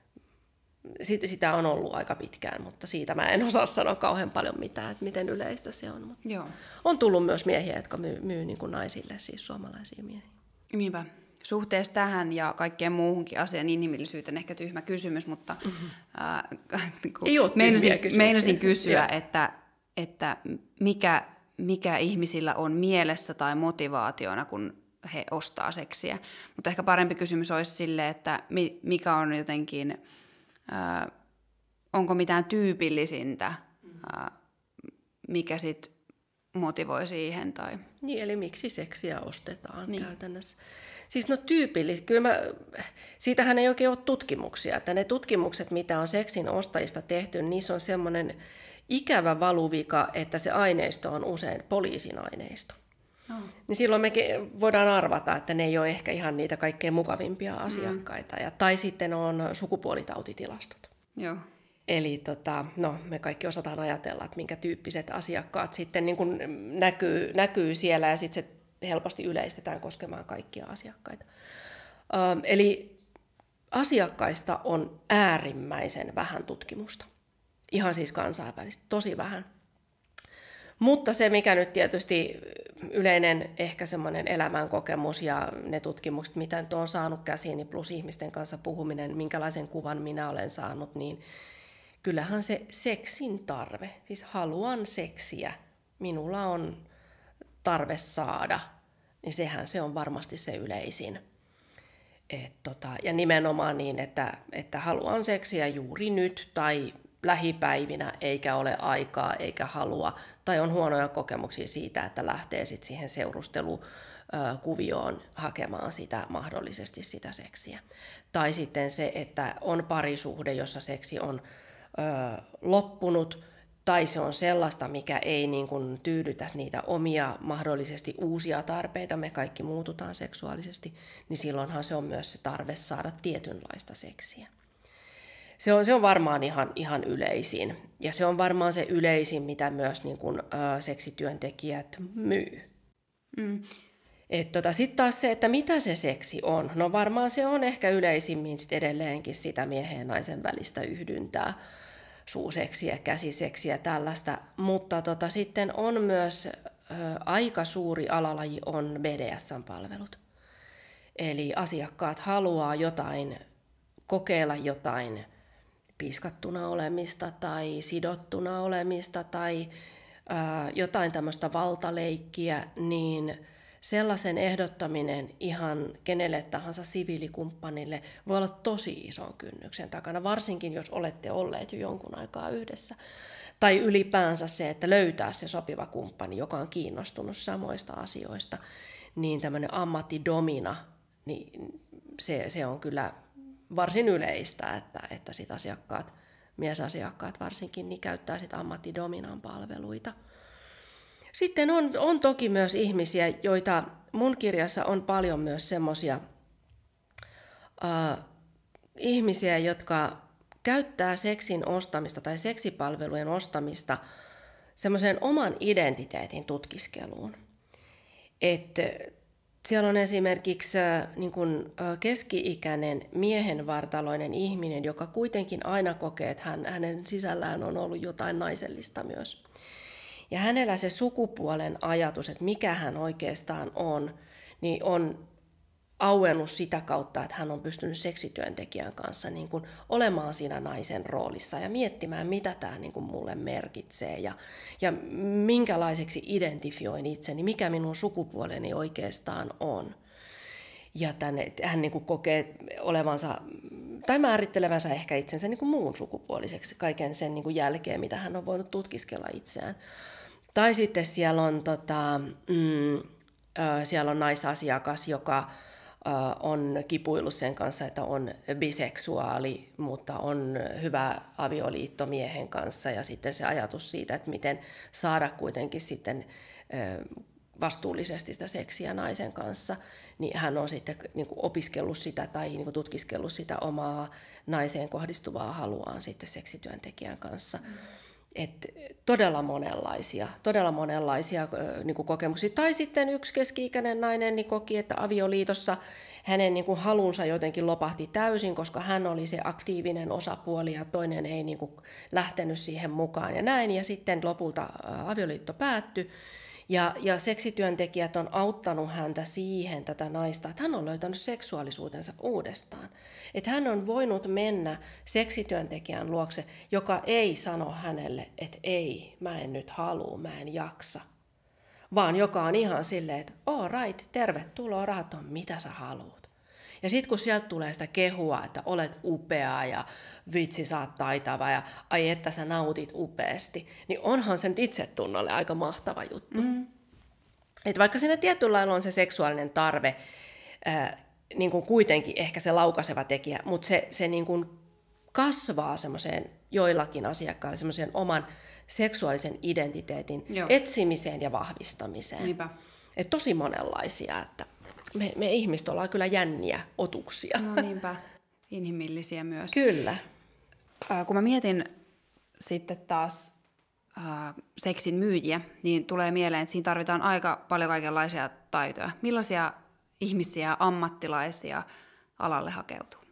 sitä on ollut aika pitkään, mutta siitä mä en osaa sanoa kauhean paljon mitään, että miten yleistä se on. Mutta Joo. On tullut myös miehiä, jotka myy, myy niin kuin naisille, siis suomalaisia miehiä. Niinpä. Suhteessa tähän ja kaikkeen muuhunkin asian inhimillisyyteen ehkä tyhmä kysymys, mutta mm-hmm. äh, meinasin, meinasin kysyä, että, että mikä, mikä ihmisillä on mielessä tai motivaationa, kun he ostaa seksiä. Mutta ehkä parempi kysymys olisi sille, että mikä on jotenkin, äh, onko mitään tyypillisintä, äh, mikä sitten motivoi siihen. Tai... Niin, eli miksi seksiä ostetaan niin. Käytännössä. Siis no tyypillisesti, kyllä mä, siitähän ei oikein ole tutkimuksia, että ne tutkimukset, mitä on seksin ostajista tehty, niissä on semmoinen ikävä valuvika, että se aineisto on usein poliisin aineisto. Oh. Niin silloin me voidaan arvata, että ne ei ole ehkä ihan niitä kaikkein mukavimpia asiakkaita. Mm. Ja, tai sitten on sukupuolitautitilastot. Joo. Eli tota, no, me kaikki osataan ajatella, että minkä tyyppiset asiakkaat sitten niin kuin näkyy, näkyy siellä ja sitten se helposti yleistetään koskemaan kaikkia asiakkaita. Ö, eli asiakkaista on äärimmäisen vähän tutkimusta. Ihan siis kansainvälisesti, tosi vähän. Mutta se, mikä nyt tietysti yleinen ehkä semmoinen elämänkokemus ja ne tutkimukset, mitä nyt olen saanut käsiini, plus ihmisten kanssa puhuminen, minkälaisen kuvan minä olen saanut, niin kyllähän se seksin tarve, siis haluan seksiä, minulla on tarve saada, niin sehän se on varmasti se yleisin. Et tota, ja nimenomaan niin, että, että haluan seksiä juuri nyt tai lähipäivinä, eikä ole aikaa eikä halua, tai on huonoja kokemuksia siitä, että lähtee sit siihen seurustelukuvioon hakemaan sitä mahdollisesti sitä seksiä. Tai sitten se, että on parisuhde, jossa seksi on ö, loppunut, tai se on sellaista, mikä ei niin kuin tyydytä niitä omia mahdollisesti uusia tarpeita, me kaikki muututaan seksuaalisesti, niin silloinhan se on myös se tarve saada tietynlaista seksiä. Se on, se on varmaan ihan, ihan yleisin, ja se on varmaan se yleisin, mitä myös niin kuin, ä, seksityöntekijät myy. Mm. Tota, sitten taas se, että mitä se seksi on, no varmaan se on ehkä yleisimmin sit edelleenkin sitä miehen ja naisen välistä yhdyntää, suuseksiä, käsiseksiä, tällaista, mutta tota, sitten on myös ä, aika suuri alalaji on B D S M-palvelut. Eli asiakkaat haluaa jotain, kokeilla jotain piiskattuna olemista tai sidottuna olemista tai ää, jotain tämmöistä valtaleikkiä, niin sellaisen ehdottaminen ihan kenelle tahansa siviilikumppanille voi olla tosi ison kynnyksen takana, varsinkin jos olette olleet jo jonkun aikaa yhdessä. Tai ylipäänsä se, että löytää se sopiva kumppani, joka on kiinnostunut samoista asioista, niin tämmöinen ammattidomina, niin se, se on kyllä varsin yleistä, että, että sit asiakkaat, miesasiakkaat varsinkin, niin käyttää sit ammattidominan palveluita. Sitten on, on toki myös ihmisiä, joita mun kirjassa on paljon myös semmoisia äh, ihmisiä, jotka käyttää seksin ostamista tai seksipalvelujen ostamista semmoiseen oman identiteetin tutkiskeluun. Että Siellä on esimerkiksi niin kuin keski-ikäinen miehenvartaloinen ihminen, joka kuitenkin aina kokee, että hän, hänen sisällään on ollut jotain naisellista myös. Ja hänellä se sukupuolen ajatus, että mikä hän oikeastaan on, niin on auennut sitä kautta, että hän on pystynyt seksityöntekijän kanssa niin kuin olemaan siinä naisen roolissa ja miettimään, mitä tämä niin kuin mulle merkitsee ja, ja minkälaiseksi identifioin itseni, mikä minun sukupuoleni oikeastaan on. Ja tänne, hän niin kuin kokee olevansa tai määrittelevänsä ehkä itsensä niin kuin muun sukupuoliseksi kaiken sen niin kuin jälkeen, mitä hän on voinut tutkiskella itseään. Tai sitten siellä on, tota, mm, siellä on naisasiakas, joka on kipuillut sen kanssa, että on biseksuaali, mutta on hyvä avioliitto miehen kanssa ja sitten se ajatus siitä, että miten saada kuitenkin sitten vastuullisesti sitä seksiä naisen kanssa, niin hän on sitten niin kuin opiskellut sitä tai niin kuin tutkiskellut sitä omaa naiseen kohdistuvaa haluaan sitten seksityöntekijän kanssa. Mm. Et todella monenlaisia, todella monenlaisia niin kuin kokemuksia. Tai sitten yksi keski-ikäinen nainen niin koki, että avioliitossa hänen niin kuin halunsa jotenkin lopahti täysin, koska hän oli se aktiivinen osapuoli ja toinen ei niin kuin lähtenyt siihen mukaan ja näin. Ja sitten lopulta avioliitto päättyi. Ja, ja seksityöntekijät on auttanut häntä siihen, tätä naista, että hän on löytänyt seksuaalisuutensa uudestaan. Että hän on voinut mennä seksityöntekijän luokse, joka ei sano hänelle, että ei, mä en nyt halua, mä en jaksa. Vaan joka on ihan silleen, että all right, tervetuloa, rahat on mitä sä haluat. Ja sitten kun sieltä tulee sitä kehua, että olet upea ja vitsi sä oot taitava ja ai että sä nautit upeasti, niin onhan se nyt itsetunnolle aika mahtava juttu. Mm. Et vaikka siinä tietyllä lailla on se seksuaalinen tarve, ää, niin kuin kuitenkin ehkä se laukaiseva tekijä, mutta se, se niin kuin kasvaa semmoiseen joillakin asiakkaille semmoiseen oman seksuaalisen identiteetin Joo. etsimiseen ja vahvistamiseen. Niinpä. Et tosi monenlaisia, että me, me ihmiset ollaan kyllä jänniä otuksia. No niinpä, inhimillisiä myös. Kyllä. Äh, kun mä mietin sitten taas äh, seksin myyjiä, niin tulee mieleen, että siinä tarvitaan aika paljon kaikenlaisia taitoja. Millaisia ihmisiä, ammattilaisia alalle hakeutuu?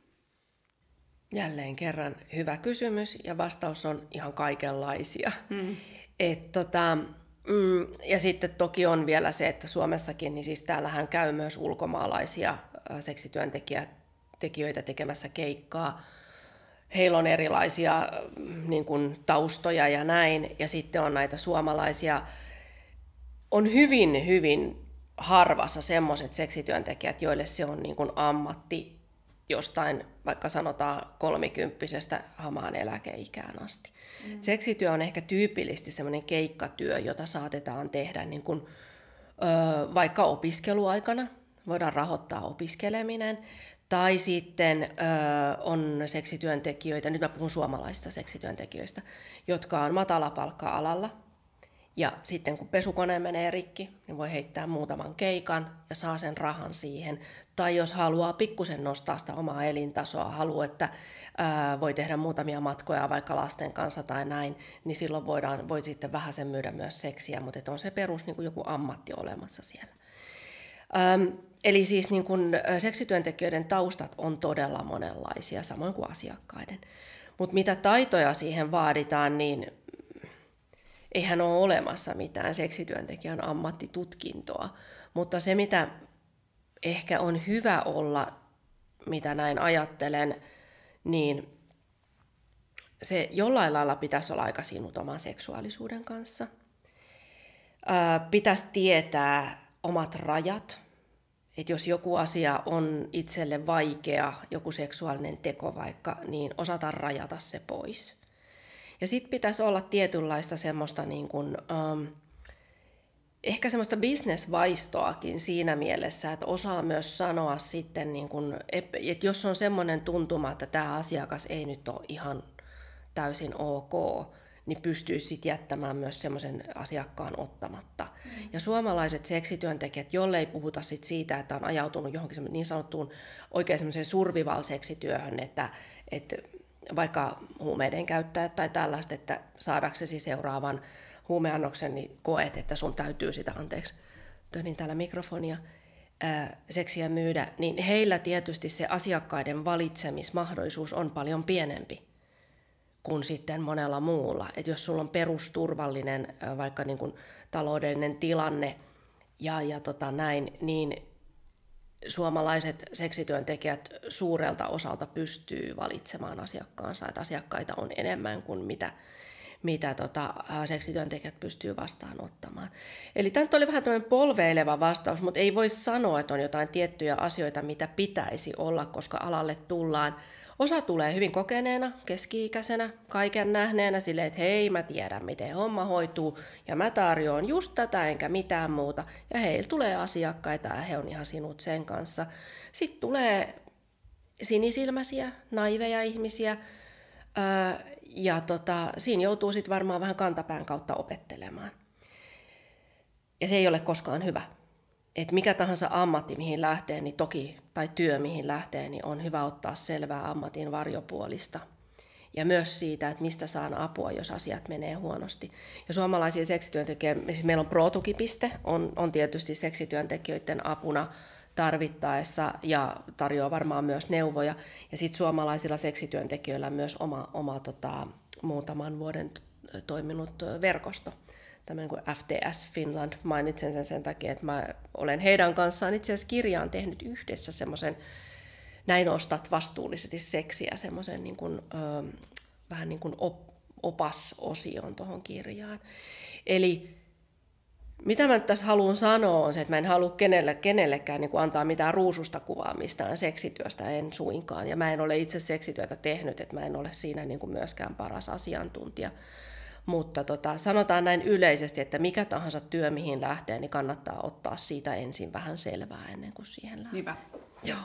Jälleen kerran hyvä kysymys ja vastaus on ihan kaikenlaisia. Mm. Et, tota, mm, ja sitten toki on vielä se, että Suomessakin, niin siis täällähän käy myös ulkomaalaisia äh, seksityöntekijöitä tekemässä keikkaa. Heillä on erilaisia äh, niin kuin taustoja ja näin, ja sitten on näitä suomalaisia. On hyvin, hyvin harvassa semmoiset seksityöntekijät, joille se on niin kuin ammatti jostain, vaikka sanotaan kolmikymppisestä hamaan eläkeikään asti. Mm. Seksityö on ehkä tyypillisesti semmoinen keikkatyö, jota saatetaan tehdä niin kuin, ö, vaikka opiskeluaikana, voidaan rahoittaa opiskeleminen, tai sitten ö, on seksityöntekijöitä, nyt mä puhun suomalaisista seksityöntekijöistä, jotka on matalapalkka-alalla, ja sitten kun pesukone menee rikki, niin voi heittää muutaman keikan ja saa sen rahan siihen. Tai jos haluaa pikkusen nostaa sitä omaa elintasoa, haluaa, että ää, voi tehdä muutamia matkoja vaikka lasten kanssa tai näin, niin silloin voidaan, voi sitten vähän sen myydä myös seksiä, mutta on se perus niin kuin joku ammatti olemassa siellä. Ähm, eli siis niin kuin, seksityöntekijöiden taustat on todella monenlaisia, samoin kuin asiakkaiden. Mutta mitä taitoja siihen vaaditaan, niin eihän ole olemassa mitään seksityöntekijän ammattitutkintoa, mutta se mitä ehkä on hyvä olla, mitä näin ajattelen, niin se jollain lailla pitäisi olla aika sinut oman seksuaalisuuden kanssa. Ää, pitäisi tietää omat rajat, että jos joku asia on itselle vaikea, joku seksuaalinen teko vaikka, niin osata rajata se pois. Ja sitten pitäisi olla tietynlaista semmoista niin kuin, um, ehkä semmoista bisnesvaistoakin siinä mielessä, että osaa myös sanoa sitten, niin kuin, että jos on semmoinen tuntuma, että tämä asiakas ei nyt ole ihan täysin ok, niin pystyisi sitten jättämään myös semmoisen asiakkaan ottamatta. Mm. Ja suomalaiset seksityöntekijät, jollei puhuta sit siitä, että on ajautunut johonkin niin sanottuun oikein semmoiseen survival-seksityöhön, että, että vaikka huumeiden käyttäjät tai tällaista, että saadaksesi seuraavan huumeannoksen, niin koet, että sun täytyy sitä, anteeksi, tönin täällä mikrofonia, ää, seksiä myydä, niin heillä tietysti se asiakkaiden valitsemismahdollisuus on paljon pienempi kuin sitten monella muulla. Et jos sulla on perusturvallinen ää, vaikka niin kuin taloudellinen tilanne ja, ja tota näin, niin suomalaiset seksityöntekijät suurelta osalta pystyy valitsemaan asiakkaansa, että asiakkaita on enemmän kuin mitä, mitä tota, seksityöntekijät pystyy vastaanottamaan. Eli tämä oli vähän tämmöinen polveileva vastaus, mutta ei voi sanoa, että on jotain tiettyjä asioita, mitä pitäisi olla, koska alalle tullaan. Osa tulee hyvin kokeneena, keski-ikäisenä, kaiken nähneenä silleen, että hei, mä tiedän, miten homma hoituu, ja mä tarjoan just tätä enkä mitään muuta. Ja heillä tulee asiakkaita, ja he on ihan sinut sen kanssa. Sitten tulee sinisilmäisiä, naiveja ihmisiä, ja tota, siinä joutuu sitten varmaan vähän kantapään kautta opettelemaan. Ja se ei ole koskaan hyvä. Että mikä tahansa ammatti, mihin lähtee, niin toki, tai työ, mihin lähtee, niin on hyvä ottaa selvää ammatin varjopuolista. Ja myös siitä, että mistä saan apua, jos asiat menee huonosti. Ja suomalaisia seksityöntekijöitä, siis meillä on Pro-tukipiste, on, on tietysti seksityöntekijöiden apuna tarvittaessa ja tarjoaa varmaan myös neuvoja. Ja sitten suomalaisilla seksityöntekijöillä myös oma, oma tota, muutaman vuoden toiminut verkosto. Tämmöinen kuin F T S Finland, mainitsen sen sen takia, että mä olen heidän kanssaan itse asiassa kirjaan tehnyt yhdessä semmoisen näin ostat vastuullisesti seksiä, semmoisen niin kuin, ö, vähän niin kuin op, opasosion tuohon kirjaan. Eli mitä mä nyt tässä haluan sanoa on se, että mä en halua kenelle, kenellekään niin kuin antaa mitään ruususta kuvaa mistään seksityöstä, en suinkaan. Ja mä en ole itse seksityötä tehnyt, että mä en ole siinä niin kuin myöskään paras asiantuntija. Mutta tota, sanotaan näin yleisesti, että mikä tahansa työ, mihin lähtee, niin kannattaa ottaa siitä ensin vähän selvää ennen kuin siihen lähtee. Hyvä. Joo.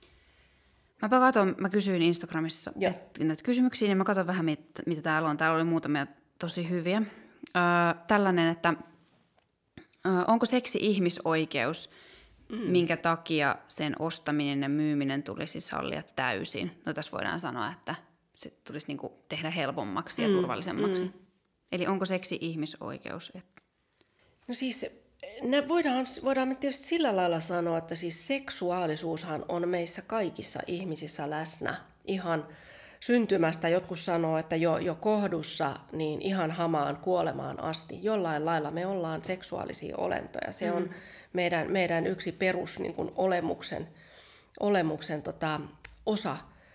Mäpä katon, mä kysyin Instagramissa et, näitä kysymyksiä, niin mä katson vähän, mit, mitä täällä on. Täällä oli muutamia tosi hyviä. Öö, tällainen, että öö, onko seksi ihmisoikeus, mm. minkä takia sen ostaminen ja myyminen tulisi sallia täysin? No tässä voidaan sanoa, että se tulisi niinku tehdä helpommaksi ja mm. turvallisemmaksi. Mm. Eli onko seksi ihmisoikeus? No siis ne voidaan, voidaan tietysti sillä lailla sanoa, että siis seksuaalisuushan on meissä kaikissa ihmisissä läsnä ihan syntymästä. Jotkut sanoo, että jo, jo kohdussa niin ihan hamaan kuolemaan asti. Jollain lailla me ollaan seksuaalisia olentoja. Se on mm. meidän, meidän yksi perus niin kuin olemuksen, olemuksen tota, osa.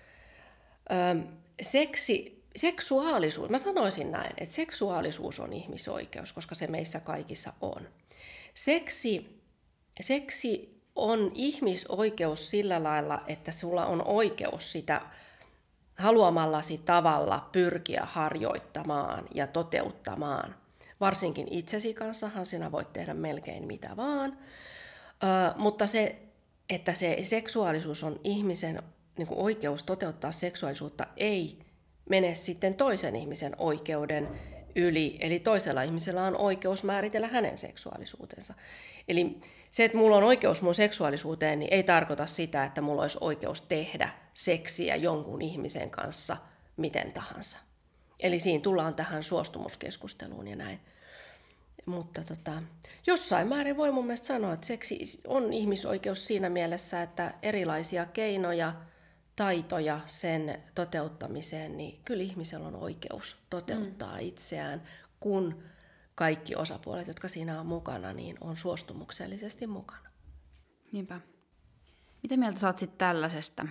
Ö, seksi... Seksuaalisuus, mä sanoisin näin, että seksuaalisuus on ihmisoikeus, koska se meissä kaikissa on. Seksi, seksi on ihmisoikeus sillä lailla, että sulla on oikeus sitä haluamallasi tavalla pyrkiä harjoittamaan ja toteuttamaan. Varsinkin itsesi kanssahan sinä voit tehdä melkein mitä vaan, Ö, mutta se, että se seksuaalisuus on ihmisen niin kuin oikeus toteuttaa seksuaalisuutta, ei mene sitten toisen ihmisen oikeuden yli, eli toisella ihmisellä on oikeus määritellä hänen seksuaalisuutensa. Eli se, että mulla on oikeus mun seksuaalisuuteen, niin ei tarkoita sitä, että mulla olisi oikeus tehdä seksiä jonkun ihmisen kanssa miten tahansa. Eli siinä tullaan tähän suostumuskeskusteluun ja näin. Mutta tota, jossain määrin voi mun mielestä sanoa, että seksi on ihmisoikeus siinä mielessä, että erilaisia keinoja, taitoja sen toteuttamiseen, niin kyllä ihmisellä on oikeus toteuttaa mm. itseään, kun kaikki osapuolet, jotka siinä on mukana, niin on suostumuksellisesti mukana. Niinpä. Mitä mieltä sä oot sitten tällaisesta?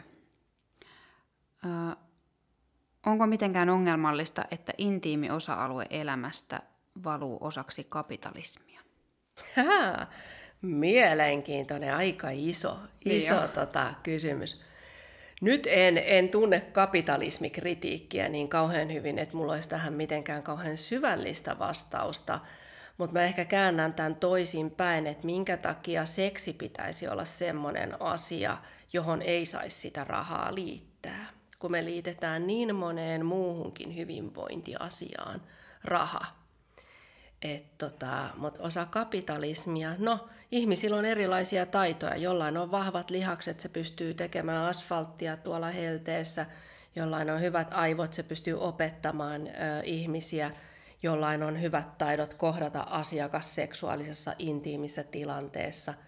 Ö, onko mitenkään ongelmallista, että intiimi osa-alue elämästä valuu osaksi kapitalismia? Haha, mielenkiintoinen, aika iso, iso niin tota, kysymys. Nyt en, en tunne kapitalismikritiikkiä niin kauhean hyvin, että mulla olisi tähän mitenkään kauhean syvällistä vastausta, mutta mä ehkä käännän tämän toisinpäin, että minkä takia seksi pitäisi olla semmoinen asia, johon ei saisi sitä rahaa liittää, kun me liitetään niin moneen muuhunkin hyvinvointiasiaan raha. Et tota, mutta osa kapitalismia, no ihmisillä on erilaisia taitoja, jollain on vahvat lihakset, se pystyy tekemään asfalttia tuolla helteessä, jollain on hyvät aivot, se pystyy opettamaan ö, ihmisiä, jollain on hyvät taidot kohdata asiakas seksuaalisessa intiimissä tilanteessa.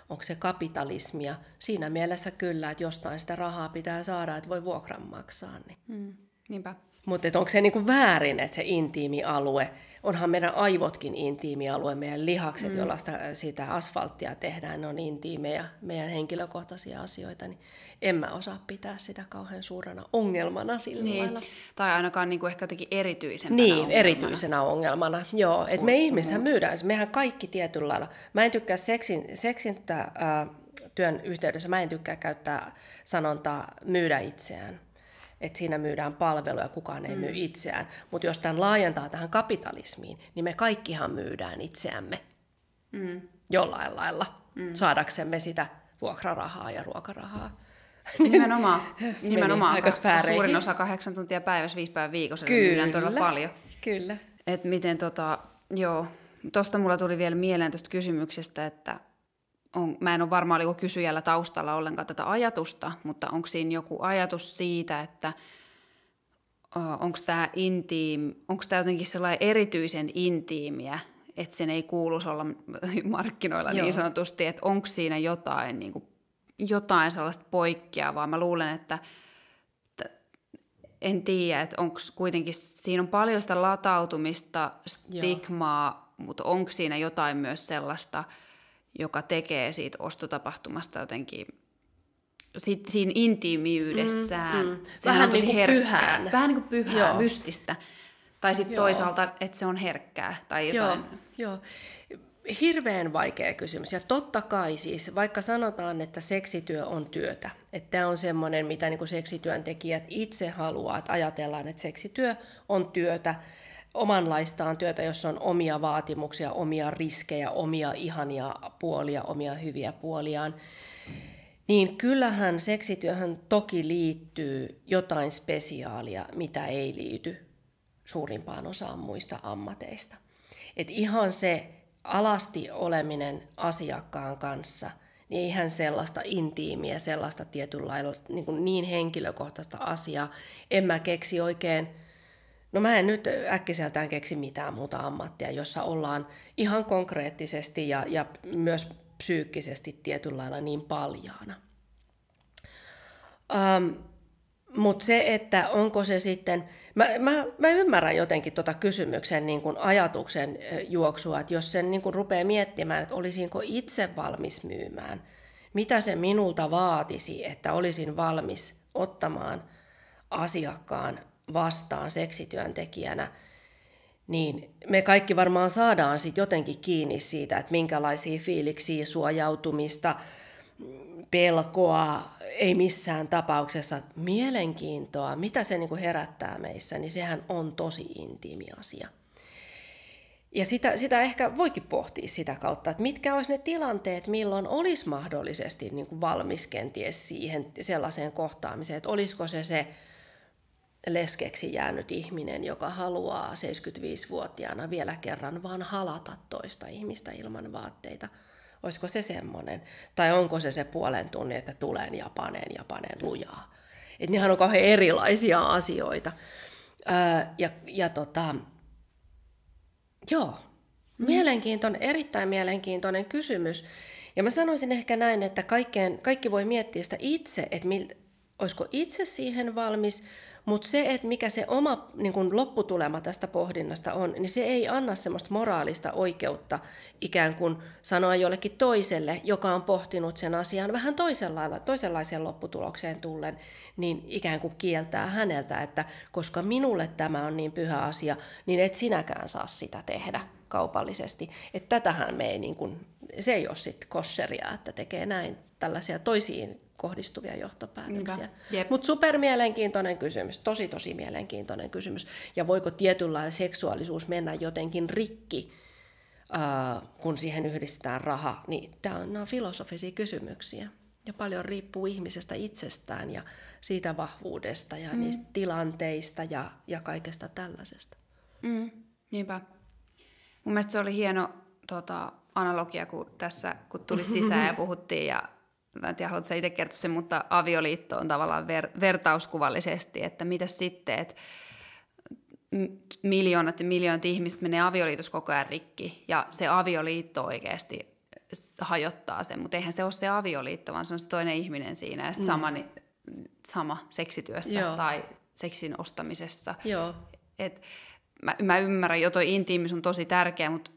onko se kapitalismia. Siinä mielessä kyllä, että jostain sitä rahaa pitää saada, että voi vuokran maksaa. Niin. Mm, niinpä. Mutta onko se niinku väärin, että se intiimi alue, onhan meidän aivotkin intiimi alue, meidän lihakset, mm. joilla sitä, sitä asfalttia tehdään, ne on intiimejä, meidän henkilökohtaisia asioita, niin en mä osaa pitää sitä kauhean suurena ongelmana sillä niin. lailla. Tai ainakaan niinku ehkä jotenkin erityisenä Niin, ongelmana. erityisenä ongelmana, joo. Et me ihmisethän myydään, mehän kaikki tietyllä lailla. Mä en tykkää seksin, seksintä äh, työn yhteydessä, mä en tykkää käyttää sanontaa myydä itseään. Että siinä myydään palveluja, kukaan ei mm. myy itseään. Mutta jos tämän laajentaa tähän kapitalismiin, niin me kaikkihan myydään itseämme mm. jollain lailla, mm. saadaksemme sitä vuokrarahaa ja ruokarahaa. Nimenomaan. Nimenomaan. Aika suurin osa kahdeksan tuntia päivässä, viisi päivän viikossa, kyllä, myydään todella paljon. Kyllä. Et miten tota, joo, tuosta mulla tuli vielä mieleen tuosta kysymyksestä, että on, mä en ole varma, oliko kysyjällä taustalla ollenkaan tätä ajatusta, mutta onko siinä joku ajatus siitä, että onko tämä intiim, onko tämä jotenkin sellainen erityisen intiimiä, että sen ei kuuluisi olla markkinoilla Joo. niin sanotusti, että onko siinä jotain, niin kuin, jotain sellaista poikkeavaa. Mä luulen, että, että en tiedä, että onko kuitenkin, siinä on paljon sitä latautumista, stigmaa, Joo. mutta onko siinä jotain myös sellaista, joka tekee siitä ostotapahtumasta jotenkin sit, siinä intiimiydessään. Mm, mm. Vähän niin kuin pyhään. Vähän niin kuin pyhää, Joo. mystistä. Tai sitten toisaalta, että se on herkkää tai jotain. Joo, Joo. Hirveän vaikea kysymys. Ja totta kai siis, vaikka sanotaan, että seksityö on työtä, että tämä on semmoinen, mitä niin kuin seksityöntekijät itse haluaa, että ajatellaan, että seksityö on työtä, omanlaistaan työtä, jossa on omia vaatimuksia, omia riskejä, omia ihania puolia, omia hyviä puoliaan, niin kyllähän seksityöhön toki liittyy jotain spesiaalia, mitä ei liity suurimpaan osaan muista ammateista. Et ihan se alasti oleminen asiakkaan kanssa, niin eihän sellaista intiimiä, sellaista tietynlailla niin, niin henkilökohtaista asiaa, en mä keksi oikein. No mä en nyt äkkiseltään keksi mitään muuta ammattia, jossa ollaan ihan konkreettisesti ja, ja myös psyykkisesti tietyllä lailla niin paljaana. Um, Mutta se, että onko se sitten, mä, mä, mä ymmärrän jotenkin tuota kysymyksen niin kuin ajatuksen juoksua, että jos sen niin kuin rupeaa miettimään, että olisinko itse valmis myymään, mitä se minulta vaatisi, että olisin valmis ottamaan asiakkaan vastaan seksityöntekijänä, niin me kaikki varmaan saadaan sit jotenkin kiinni siitä, että minkälaisia fiiliksiä, suojautumista, pelkoa, ei missään tapauksessa mielenkiintoa, mitä se niinku herättää meissä, niin sehän on tosi intiimi asia. Ja sitä, sitä ehkä voikin pohtia sitä kautta, että mitkä olisi ne tilanteet, milloin olisi mahdollisesti niinku valmis kenties siihen sellaiseen kohtaamiseen, että olisiko se se leskeksi jäänyt ihminen, joka haluaa seitsemänkymmentäviisivuotiaana vielä kerran vaan halata toista ihmistä ilman vaatteita. Olisiko se semmoinen? Tai onko se se puolen tunnin, että tulen ja panen ja panen lujaa? Että nehän on kauhean erilaisia asioita. Ää, ja ja tota, joo, mm. mielenkiintoinen, erittäin mielenkiintoinen kysymys. Ja mä sanoisin ehkä näin, että kaikkeen, kaikki voi miettiä sitä itse, että mil, olisiko itse siihen valmis, mutta se, että mikä se oma niin kun lopputulema tästä pohdinnasta on, niin se ei anna semmoista moraalista oikeutta ikään kuin sanoa jollekin toiselle, joka on pohtinut sen asian vähän toisenlaiseen lopputulokseen tullen, niin ikään kuin kieltää häneltä, että koska minulle tämä on niin pyhä asia, niin et sinäkään saa sitä tehdä kaupallisesti. Että tätähän me ei, niin kun, se ei ole sitten kosseria, että tekee näin tällaisia toisiin kohdistuvia johtopäätöksiä. Mutta supermielenkiintoinen kysymys, tosi tosi mielenkiintoinen kysymys. Ja voiko tietynlainen seksuaalisuus mennä jotenkin rikki, äh, kun siihen yhdistetään raha, niin tämä on, nämä on filosofisia kysymyksiä. Ja paljon riippuu ihmisestä itsestään ja siitä vahvuudesta ja mm. niistä tilanteista ja, ja kaikesta tällaisesta. Mm, niinpä. Mun mielestä se oli hieno tota, analogia, kun tässä kun tulit sisään ja puhuttiin ja mä en tiedä, haluatko sä itse kertoa sen, mutta avioliitto on tavallaan ver- vertauskuvallisesti, että mitä sitten, että miljoonat ja miljoonat ihmiset menee avioliitossa koko ajan rikki, ja se avioliitto oikeasti hajottaa sen, mutta eihän se ole se avioliitto, vaan se on se toinen ihminen siinä ja mm. sama, niin, sama seksityössä Joo. tai seksin ostamisessa. Joo. Et mä, mä ymmärrän jo, toi intiimisuus on tosi tärkeä, mutta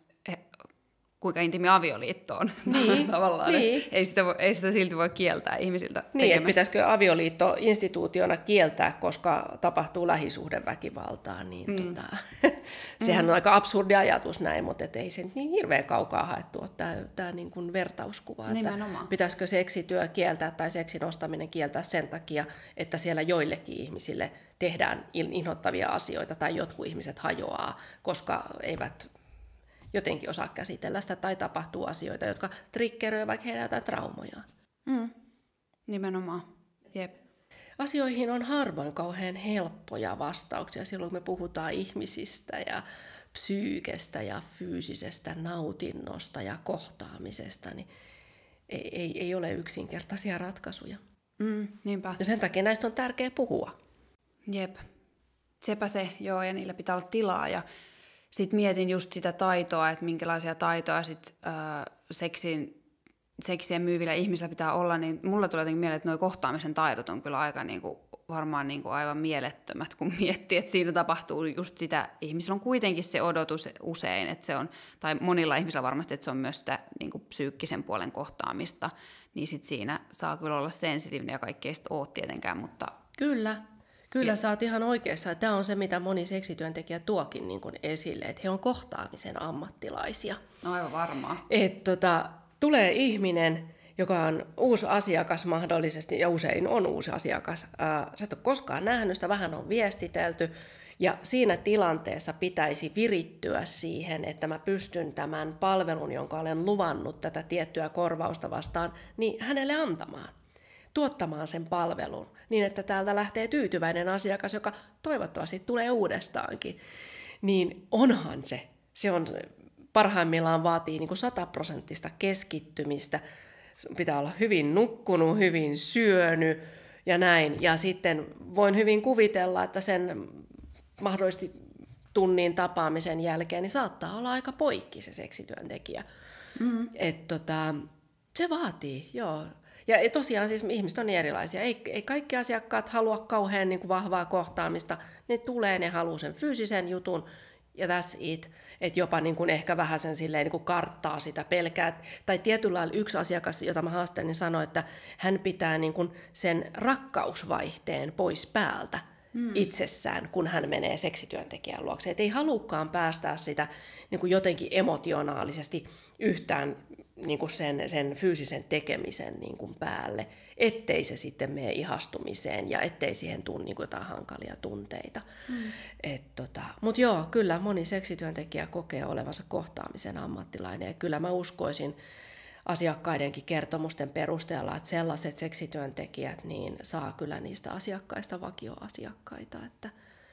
kuinka intiimi avioliitto on niin, tavallaan. Niin. Ei, sitä voi, ei sitä silti voi kieltää ihmisiltä Niin, että pitäisikö avioliitto instituutiona kieltää, koska tapahtuu lähisuhdeväkivaltaa. Niin mm. tota, sehän mm. on aika absurdi ajatus näin, mutta et ei se niin hirveän kaukaa haettu ole tämä, tämä niin kuin vertauskuva. Että pitäisikö seksityö kieltää tai seksin ostaminen kieltää sen takia, että siellä joillekin ihmisille tehdään inhottavia asioita tai jotkut ihmiset hajoaa, koska eivät jotenkin osaa käsitellä sitä, tai tapahtuu asioita, jotka triggeröivät vaikka heidän jotain traumoja. Mm. Nimenomaan. Jep. Asioihin on harvoin kauhean helppoja vastauksia silloin, kun me puhutaan ihmisistä ja psyykestä ja fyysisestä nautinnosta ja kohtaamisesta, niin ei, ei, ei ole yksinkertaisia ratkaisuja. Mm, niinpä. Ja sen takia näistä on tärkeää puhua. Jep. Sepä se, joo, ja niillä pitää olla tilaa, ja sitten mietin just sitä taitoa, että minkälaisia taitoja sit, äh, seksin, seksiä myyvillä ihmisillä pitää olla, niin mulla tulee jotenkin mieleen, että nuo kohtaamisen taidot on kyllä aika niinku, varmaan niinku aivan mielettömät, kun miettii, että siinä tapahtuu just sitä, ihmisillä on kuitenkin se odotus usein, että se on, tai monilla ihmisillä varmasti, että se on myös sitä niinku psyykkisen puolen kohtaamista, niin sit siinä saa kyllä olla sensitiivinen ja kaikki ei sit ole tietenkään, mutta Kyllä. Kyllä sä oot ihan oikeassa. Tämä on se, mitä moni seksityöntekijä tuokin niin kuin esille, että he on kohtaamisen ammattilaisia. No aivan varmaa. Et, tota, tulee ihminen, joka on uusi asiakas mahdollisesti, ja usein on uusi asiakas. Ää, sä et ole koskaan nähnyt sitä, vähän on viestitelty, ja siinä tilanteessa pitäisi virittyä siihen, että mä pystyn tämän palvelun, jonka olen luvannut tätä tiettyä korvausta vastaan, niin hänelle antamaan. Tuottamaan sen palvelun niin, että täältä lähtee tyytyväinen asiakas, joka toivottavasti tulee uudestaankin. Niin onhan se. Se on parhaimmillaan vaatii niin kuin sataprosenttista keskittymistä. Pitää olla hyvin nukkunut, hyvin syönyt ja näin. Ja sitten voin hyvin kuvitella, että sen mahdollisesti tunnin tapaamisen jälkeen niin saattaa olla aika poikki se seksityöntekijä. Mm. Et tota, se vaatii, joo. Ja tosiaan siis ihmiset on niin erilaisia. Ei, ei kaikki asiakkaat halua kauhean niin kuin vahvaa kohtaamista. Ne tulee, ne haluaa sen fyysisen jutun ja that's it. Että jopa niin kuin ehkä vähän sen silleen niin kuin karttaa sitä pelkää. Tai tietyllä lailla yksi asiakas, jota mä haastelin, niin sanoi, että hän pitää niin kuin sen rakkausvaihteen pois päältä hmm. itsessään, kun hän menee seksityöntekijän luokse. Että ei halukaan päästää sitä niin kuin jotenkin emotionaalisesti yhtään niin kuin sen, sen fyysisen tekemisen niin kuin päälle, ettei se sitten mene ihastumiseen ja ettei siihen tule niin kuin jotain hankalia tunteita. Mm. Tota, mutta joo, kyllä moni seksityöntekijä kokee olevansa kohtaamisen ammattilainen ja kyllä mä uskoisin asiakkaidenkin kertomusten perusteella, että sellaiset seksityöntekijät niin saa kyllä niistä asiakkaista vakioasiakkaita, että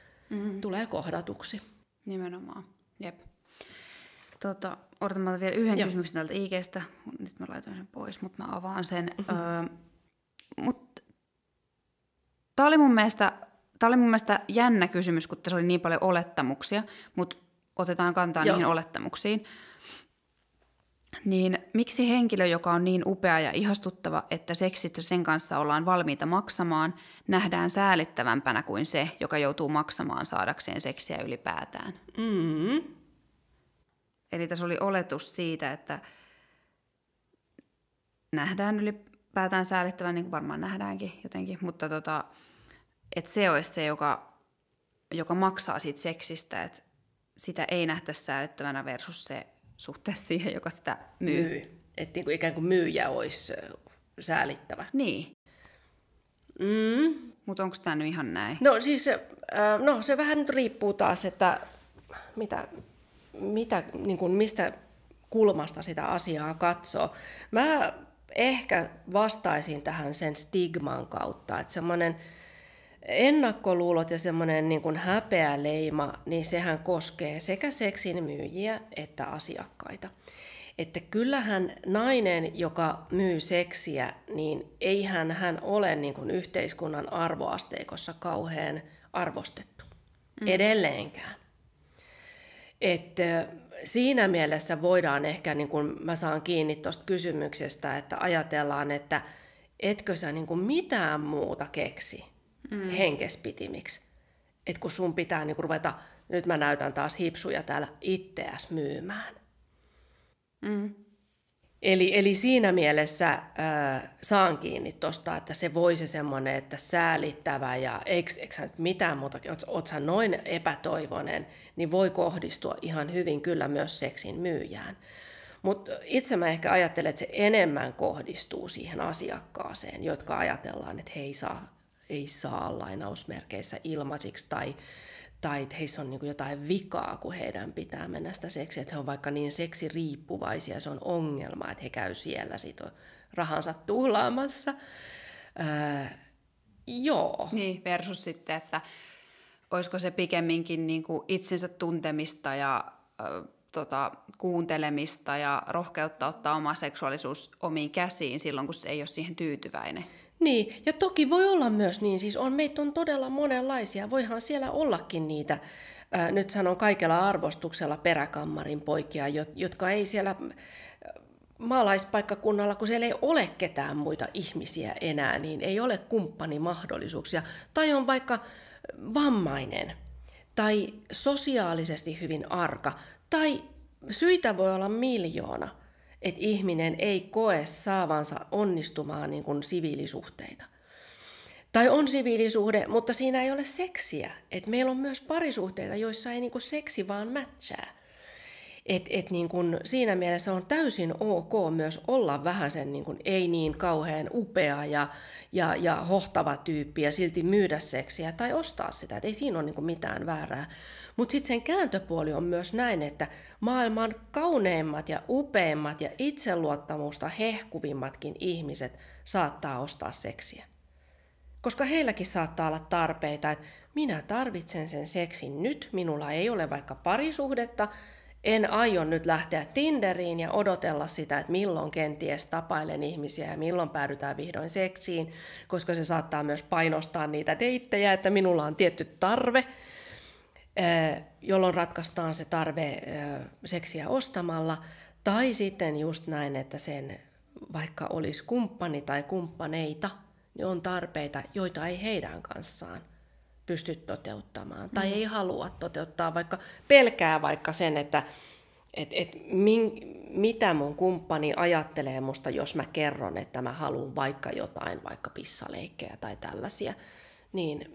mm. tulee kohdatuksi. Nimenomaan, jep. Tota, odotan mä vielä yhden Joo. kysymyksen täältä I G:stä. Nyt mä laitoin sen pois, mutta mä avaan sen. Mm-hmm. Öö, mut, tää oli mun mielestä, tää oli mun mielestä jännä kysymys, kun tässä oli niin paljon olettamuksia, mutta otetaan kantaa Joo. niihin olettamuksiin. Niin miksi henkilö, joka on niin upea ja ihastuttava, että seksistä sen kanssa ollaan valmiita maksamaan, nähdään säälittävämpänä kuin se, joka joutuu maksamaan saadakseen seksiä ylipäätään? Mm-hmm. Eli tässä oli oletus siitä, että nähdään ylipäätään säälittävän, niin kuin varmaan nähdäänkin jotenkin, mutta tota, että se olisi se, joka, joka maksaa siitä seksistä, että sitä ei nähtäisi säälittävänä versus se suhteessa siihen, joka sitä myy. myy. Että niin kuin ikään kuin myyjä olisi säälittävä. Niin. Mm. Mutta onko tämä nyt ihan näin? No siis äh, no, se vähän riippuu taas, että mitä... Mitä, niin kuin mistä kulmasta sitä asiaa katsoo. Mä ehkä vastaisin tähän sen stigman kautta, että semmoinen ennakkoluulot ja semmoinen niin kuin häpeäleima, niin sehän koskee sekä seksin myyjiä että asiakkaita. Että kyllähän nainen, joka myy seksiä, niin eihän hän ole niin kuin yhteiskunnan arvoasteikossa kauhean arvostettu. Mm. Edelleenkään. Että siinä mielessä voidaan ehkä, niin kun mä saan kiinni tuosta kysymyksestä, että ajatellaan, että etkö sä niin kun mitään muuta keksi mm. henkespitimiksi. Että kun sun pitää niin kun ruveta, nyt mä näytän taas hipsuja täällä, itseäs myymään. Mm. Eli, eli siinä mielessä äh, saan kiinni tuosta, että se voisi semmoinen, että säälittävä ja eikö, eikö sä nyt mitään muuta, oot, oot sä noin epätoivoinen, niin voi kohdistua ihan hyvin kyllä myös seksin myyjään. Mutta itse mä ehkä ajattelen, että se enemmän kohdistuu siihen asiakkaaseen, jotka ajatellaan, että he ei saa, ei saa lainausmerkeissä ilmaisiksi tai tai että heissä on niin kuin jotain vikaa, kun heidän pitää mennä sitä seksiä, että he on vaikka niin seksiriippuvaisia, se on ongelma, että he käy siellä sit rahansa tuhlaamassa. Öö, joo. Niin, versus sitten, että olisiko se pikemminkin niin kuin itsensä tuntemista ja ö, tota, kuuntelemista ja rohkeutta ottaa oma seksuaalisuus omiin käsiin silloin, kun se ei ole siihen tyytyväinen. Niin, ja toki voi olla myös niin, siis on, meitä on todella monenlaisia, voihan siellä ollakin niitä, ää, nyt sanon kaikella arvostuksella peräkammarin poikia, jotka ei siellä maalaispaikkakunnalla, kun siellä ei ole ketään muita ihmisiä enää, niin ei ole kumppanimahdollisuuksia, tai on vaikka vammainen, tai sosiaalisesti hyvin arka, tai syitä voi olla miljoona, että ihminen ei koe saavansa onnistumaan niin kuin siviilisuhteita. Tai on siviilisuhde, mutta siinä ei ole seksiä. Et meillä on myös parisuhteita, joissa ei niin kuin seksi vaan matchaa. Et, et niin kuin siinä mielessä on täysin ok myös olla vähän sen niin kuin ei niin kauhean upea ja, ja, ja hohtava tyyppi ja silti myydä seksiä tai ostaa sitä. Et ei siinä ole niin kuin mitään väärää. Mutta sitten sen kääntöpuoli on myös näin, että maailman kauneimmat ja upeimmat ja itseluottamusta hehkuvimmatkin ihmiset saattaa ostaa seksiä. Koska heilläkin saattaa olla tarpeita, että minä tarvitsen sen seksin nyt, minulla ei ole vaikka parisuhdetta, en aio nyt lähteä Tinderiin ja odotella sitä, että milloin kenties tapailen ihmisiä ja milloin päädytään vihdoin seksiin, koska se saattaa myös painostaa niitä deittejä, että minulla on tietty tarve, jolloin ratkaistaan se tarve seksiä ostamalla, tai sitten just näin, että sen vaikka olisi kumppani tai kumppaneita, niin on tarpeita, joita ei heidän kanssaan pysty toteuttamaan, tai mm. ei halua toteuttaa, vaikka pelkää vaikka sen, että et, et min, mitä mun kumppani ajattelee musta, jos mä kerron, että mä haluan vaikka jotain, vaikka pissaleikkejä tai tällaisia, niin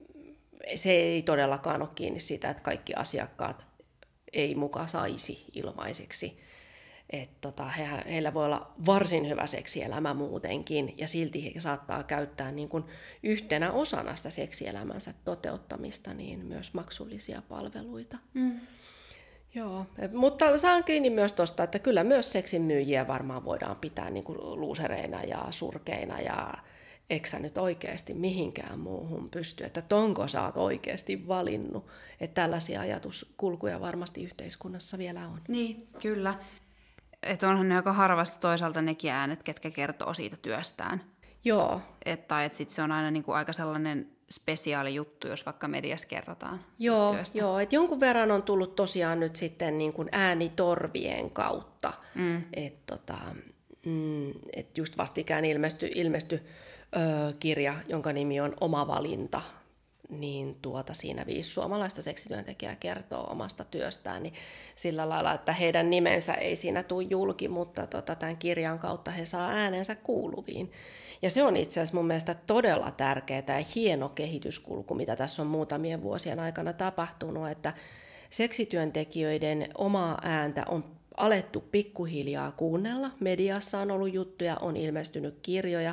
se ei todellakaan ole kiinni siitä, että kaikki asiakkaat ei muka saisi ilmaiseksi. Et tota, he, heillä voi olla varsin hyvä seksielämä muutenkin, ja silti he saattaa käyttää niin kuin yhtenä osana sitä seksielämänsä toteuttamista niin myös maksullisia palveluita. Mm. Joo, mutta saan kiinni myös tuosta, että kyllä myös seksin myyjiä varmaan voidaan pitää niin kuin luusereina ja surkeina ja eikö sä nyt oikeasti mihinkään muuhun pysty, että tonko sä oot oikeasti valinnut, että tällaisia ajatuskulkuja varmasti yhteiskunnassa vielä on. Niin, kyllä. Että onhan ne aika harvassa toisaalta nekin äänet, ketkä kertoo siitä työstään. Joo. Et, tai että sit se on aina niinku aika sellainen spesiaali juttu, jos vaikka mediassa kerrotaan. Joo, joo. Et jonkun verran on tullut tosiaan nyt sitten niin kuin äänitorvien kautta. Mm. Että tota, mm, et just vastikään ilmestyi ilmesty, ö, kirja, jonka nimi on Oma valinta. Niin tuota siinä viisi suomalaista seksityöntekijää kertoo omasta työstään, niin sillä lailla, että heidän nimensä ei siinä tule julki, mutta tota, tämän kirjan kautta he saa äänensä kuuluviin. Ja se on itse asiassa mun mielestä todella tärkeää ja hieno kehityskulku, mitä tässä on muutamien vuosien aikana tapahtunut, että seksityöntekijöiden omaa ääntä on alettu pikkuhiljaa kuunnella. Mediassa on ollut juttuja, on ilmestynyt kirjoja.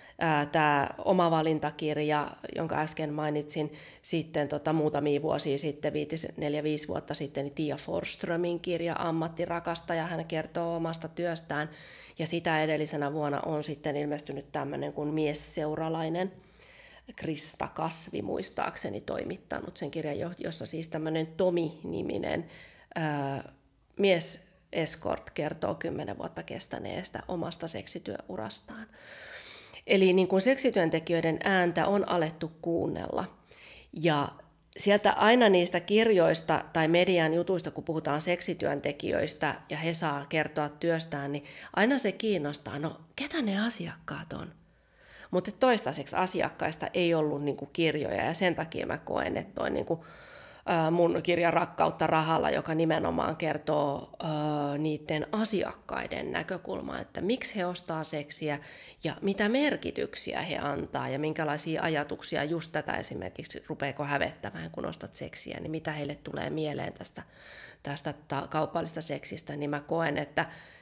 Tämä Oma valintakirja, jonka äsken mainitsin, sitten tota, muutamia vuosia sitten, neljä viisi vuotta sitten, niin Tia Forsströmin kirja Ammattirakastaja, hän kertoo omasta työstään. Ja sitä edellisenä vuonna on sitten ilmestynyt tämmöinen kuin Miesseuralainen, Krista Kasvi muistaakseni toimittanut sen kirjan, jossa siis tämmöinen Tomi-niminen ää, mies escort kertoo kymmenen vuotta kestäneestä omasta seksityöurastaan. Eli niin kuin seksityöntekijöiden ääntä on alettu kuunnella, ja sieltä aina niistä kirjoista tai median jutuista, kun puhutaan seksityöntekijöistä ja he saa kertoa työstään, niin aina se kiinnostaa, no ketä ne asiakkaat on? Mutta toistaiseksi asiakkaista ei ollut niinku kirjoja ja sen takia mä koen, että toi niinku, ä, mun kirja Rakkautta rahalla, joka nimenomaan kertoo ä, niiden asiakkaiden näkökulmaa, että miksi he ostaa seksiä ja mitä merkityksiä he antaa ja minkälaisia ajatuksia just tätä esimerkiksi rupeeko hävettämään, kun ostat seksiä, niin mitä heille tulee mieleen tästä, tästä ta- kaupallista seksistä, niin mä koen, että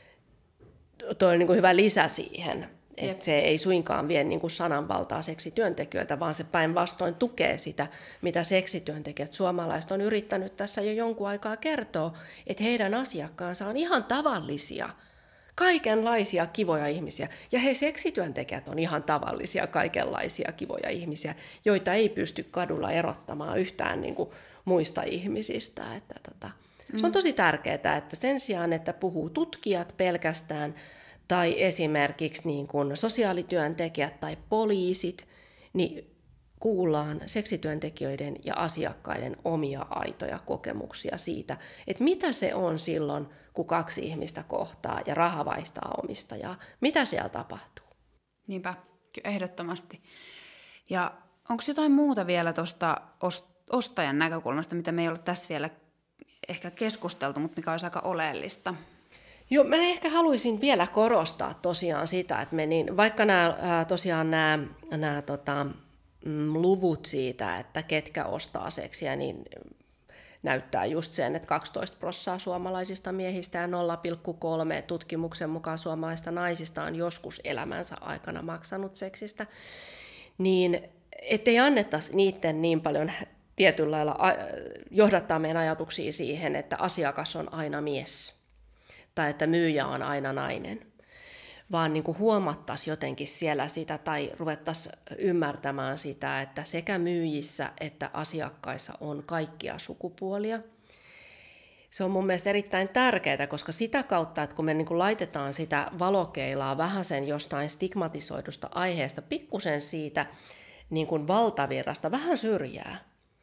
toi on niinku hyvä lisä siihen. Että se ei suinkaan vie niin kuin sananvaltaa seksityöntekijöiltä, vaan se päinvastoin tukee sitä, mitä seksityöntekijät suomalaiset on yrittänyt tässä jo jonkun aikaa kertoa, että heidän asiakkaansa on ihan tavallisia, kaikenlaisia kivoja ihmisiä. Ja he seksityöntekijät on ihan tavallisia, kaikenlaisia kivoja ihmisiä, joita ei pysty kadulla erottamaan yhtään niin kuin muista ihmisistä. Että tota, mm. Se on tosi tärkeää, että sen sijaan, että puhuu tutkijat pelkästään, tai esimerkiksi niin kuin sosiaalityöntekijät tai poliisit, niin kuullaan seksityöntekijöiden ja asiakkaiden omia aitoja kokemuksia siitä, että mitä se on silloin, kun kaksi ihmistä kohtaa ja raha vaihtaa omistajaa. Mitä siellä tapahtuu? Niinpä, ehdottomasti. Ja onko jotain muuta vielä tuosta ostajan näkökulmasta, mitä me ei ole tässä vielä ehkä keskusteltu, mutta mikä olisi aika oleellista? Joo, mä ehkä haluaisin vielä korostaa tosiaan sitä, että me niin, vaikka nämä, ää, tosiaan nämä, nämä tota, mm, luvut siitä, että ketkä ostaa seksiä, niin näyttää just sen, että kaksitoista prosenttia suomalaisista miehistä ja nolla pilkku kolme tutkimuksen mukaan suomalaisista naisista on joskus elämänsä aikana maksanut seksistä, niin ettei annettaisi niiden niin paljon tietyllä lailla johdattaa meidän ajatuksia siihen, että asiakas on aina mies tai että myyjä on aina nainen, vaan niin kuin huomattaisiin jotenkin siellä sitä tai ruvettaisiin ymmärtämään sitä, että sekä myyjissä että asiakkaissa on kaikkia sukupuolia. Se on mun mielestä erittäin tärkeää, koska sitä kautta, että kun me niin kuin laitetaan sitä valokeilaa vähän sen jostain stigmatisoidusta aiheesta, pikkusen siitä niin kuin valtavirrasta, vähän syrjää,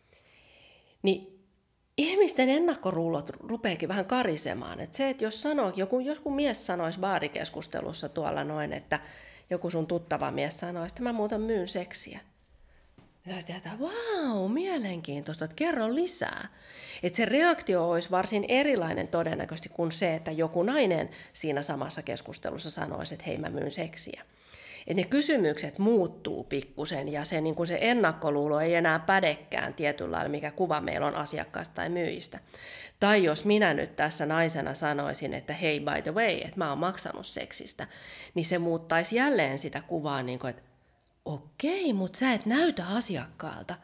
niin ihmisten ennakkoruulot rupeekin vähän karisemaan. Että se, että jos sanoo, joku, joku mies sanoisi baarikeskustelussa tuolla noin, että joku sun tuttava mies sanoisi, että mä muuten myyn seksiä. Ja sitten tehdään, vau, mielenkiintoista, että kerro lisää. Että se reaktio olisi varsin erilainen todennäköisesti kuin se, että joku nainen siinä samassa keskustelussa sanoisi, että hei, mä myyn seksiä. Että ne kysymykset muuttuu pikkusen ja se, niin kuin se ennakkoluulo ei enää pädekään tietyllä lailla, mikä kuva meillä on asiakkaasta tai myyjistä. Tai jos minä nyt tässä naisena sanoisin, että hei, by the way, että mä oon maksanut seksistä, niin se muuttaisi jälleen sitä kuvaa, niin kuin, että okei, mutta sä et näytä asiakkaalta.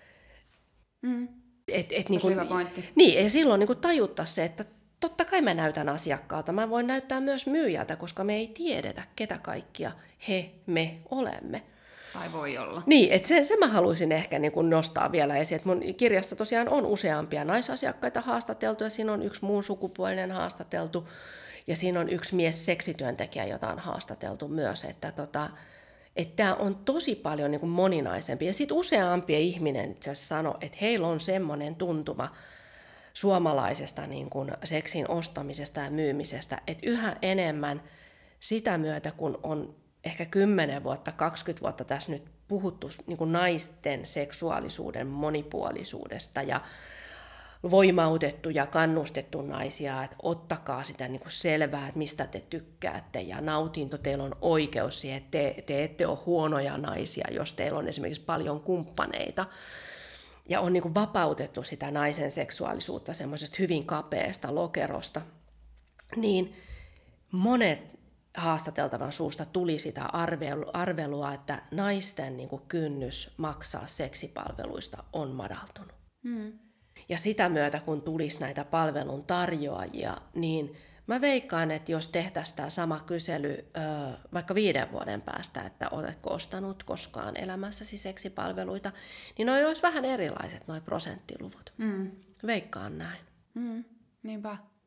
Mm. Et, et, niin kuin, hyvä pointti. Niin, ja silloin niin kuin tajuttaisiin se, että totta kai mä näytän asiakkaalta, mä voin näyttää myös myyjältä, koska me ei tiedetä, ketä kaikkia he, me olemme. Tai voi olla. Niin, että se, se mä haluaisin ehkä niin kuin nostaa vielä esiin, että mun kirjassa tosiaan on useampia naisasiakkaita haastateltu, ja siinä on yksi muun sukupuolinen haastateltu, ja siinä on yksi mies seksityöntekijä, jota on haastateltu myös, että tota, että tämä on tosi paljon niin kuin moninaisempi. Ja sitten useampi ihminen itse asiassa sanoi, että heillä on semmoinen tuntuma suomalaisesta niin kuin seksin ostamisesta ja myymisestä, että yhä enemmän sitä myötä, kun on ehkä kymmenen vuotta, kaksikymmentä vuotta tässä nyt puhuttu niin kuin naisten seksuaalisuuden monipuolisuudesta ja voimautettu ja kannustettu naisia, että ottakaa sitä niin kuin selvää, että mistä te tykkäätte ja nautinto, teillä on oikeus siihen, että te, te ette ole huonoja naisia, jos teillä on esimerkiksi paljon kumppaneita. Ja on niin kuin vapautettu sitä naisen seksuaalisuutta semmoisesta hyvin kapeasta lokerosta, niin monet haastateltavan suusta tuli sitä arvelua, että naisten niin kuin kynnys maksaa seksipalveluista on madaltunut. Hmm. Ja sitä myötä, kun tulisi näitä palvelun tarjoajia, niin mä veikkaan, että jos tehtäisiin tämä sama kysely vaikka viiden vuoden päästä, että oletko ostanut koskaan elämässäsi seksipalveluita, niin noi olisi vähän erilaiset noi prosenttiluvut. Mm. Veikkaan näin. Mm. Niinpä.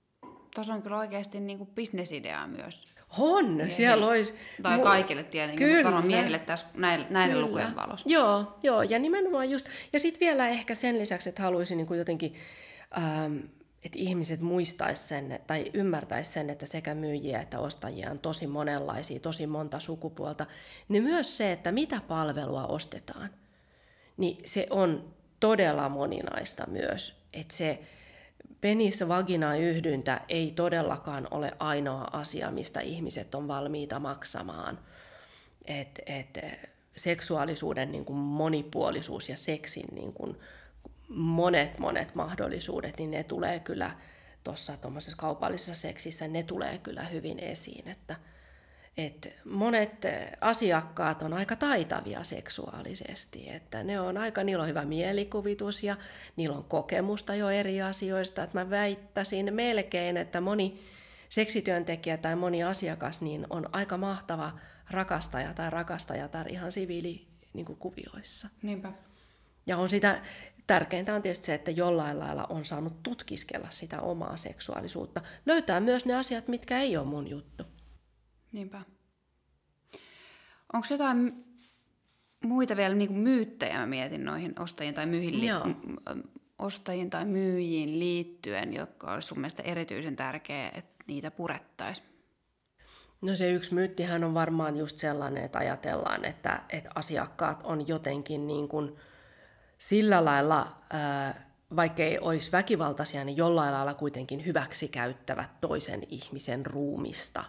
tuossa on kyllä oikeasti niin kuin bisnesideaa myös. On, miehille. siellä olisi... Tai mu- kaikille tietenkin, Kyllä. mutta varmaan miehille tässä näiden, näiden Kyllä. lukujen valossa. Joo, joo, ja nimenomaan just... Ja sitten vielä ehkä sen lisäksi, että haluaisin niin kuin jotenkin... Ähm, että ihmiset muistaisi sen tai ymmärtäisi sen, että sekä myyjiä että ostajia on tosi monenlaisia, tosi monta sukupuolta, niin myös se, että mitä palvelua ostetaan, niin se on todella moninaista myös. Että se penis-vagina-yhdyntä ei todellakaan ole ainoa asia, mistä ihmiset on valmiita maksamaan. Että et, seksuaalisuuden niin kuin monipuolisuus ja seksin niin kuin monet, monet mahdollisuudet, niin ne tulee kyllä tuossa tuommoisessa kaupallisessa seksissä, ne tulee kyllä hyvin esiin, että, että monet asiakkaat on aika taitavia seksuaalisesti, että ne on aika, niillä on hyvä mielikuvitus ja niillä on kokemusta jo eri asioista, että mä väittäisin melkein, että moni seksityöntekijä tai moni asiakas niin on aika mahtava rakastaja tai rakastajatar ihan siviili niin kuin kuvioissa. Niinpä. Ja on sitä, tärkeintä on tietysti se, että jollain lailla on saanut tutkiskella sitä omaa seksuaalisuutta. Löytää myös ne asiat, mitkä ei ole mun juttu. Niinpä. Onko jotain muita vielä niin kuin myyttejä, mä mietin noihin ostajiin tai myyjiin, li- ostajiin tai myyjiin liittyen, jotka olisi sun mielestä erityisen tärkeää, että niitä purettaisiin? No se yksi myyttihän on varmaan just sellainen, että ajatellaan, että, että asiakkaat on jotenkin niin kuin sillä lailla, vaikka ei olisi väkivaltaisia, niin jollain lailla kuitenkin hyväksikäyttävät toisen ihmisen ruumista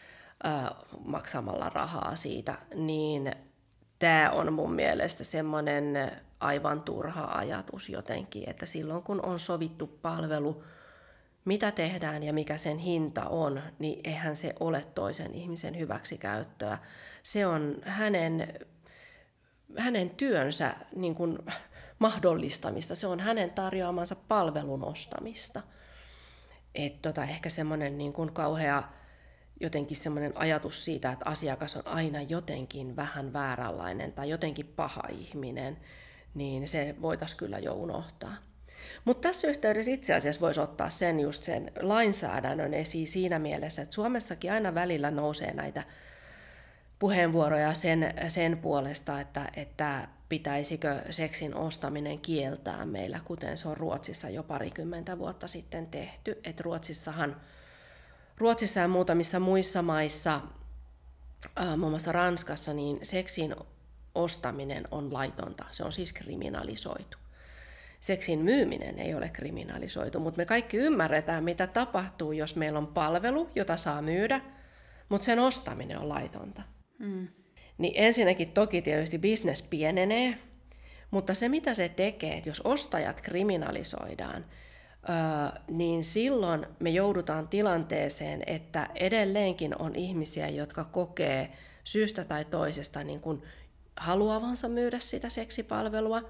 maksamalla rahaa siitä, niin tämä on mun mielestä semmoinen aivan turha ajatus jotenkin, että silloin kun on sovittu palvelu, mitä tehdään ja mikä sen hinta on, niin eihän se ole toisen ihmisen hyväksikäyttöä. Se on hänen, hänen työnsä niin kuin mahdollistamista, se on hänen tarjoamansa palvelun ostamista. Et tota, ehkä semmoinen niin kuin kauhea jotenkin semmoinen ajatus siitä, että asiakas on aina jotenkin vähän vääränlainen tai jotenkin paha ihminen, niin se voitaisiin kyllä jo unohtaa. Mutta tässä yhteydessä itse asiassa voisi ottaa sen just sen lainsäädännön esiin siinä mielessä, että Suomessakin aina välillä nousee näitä puheenvuoroja sen, sen puolesta, että, että pitäisikö seksin ostaminen kieltää meillä, kuten se on Ruotsissa jo parikymmentä vuotta sitten tehty. Et Ruotsissahan, Ruotsissa ja muutamissa muissa maissa, äh, muun muassa Ranskassa, niin seksin ostaminen on laitonta. Se on siis kriminalisoitu. Seksin myyminen ei ole kriminalisoitu, mutta me kaikki ymmärretään, mitä tapahtuu, jos meillä on palvelu, jota saa myydä, mutta sen ostaminen on laitonta. Mm. Niin ensinnäkin toki tietysti business pienenee, mutta se mitä se tekee, että jos ostajat kriminalisoidaan, niin silloin me joudutaan tilanteeseen, että edelleenkin on ihmisiä, jotka kokee syystä tai toisesta niin kuin haluavansa myydä sitä seksipalvelua,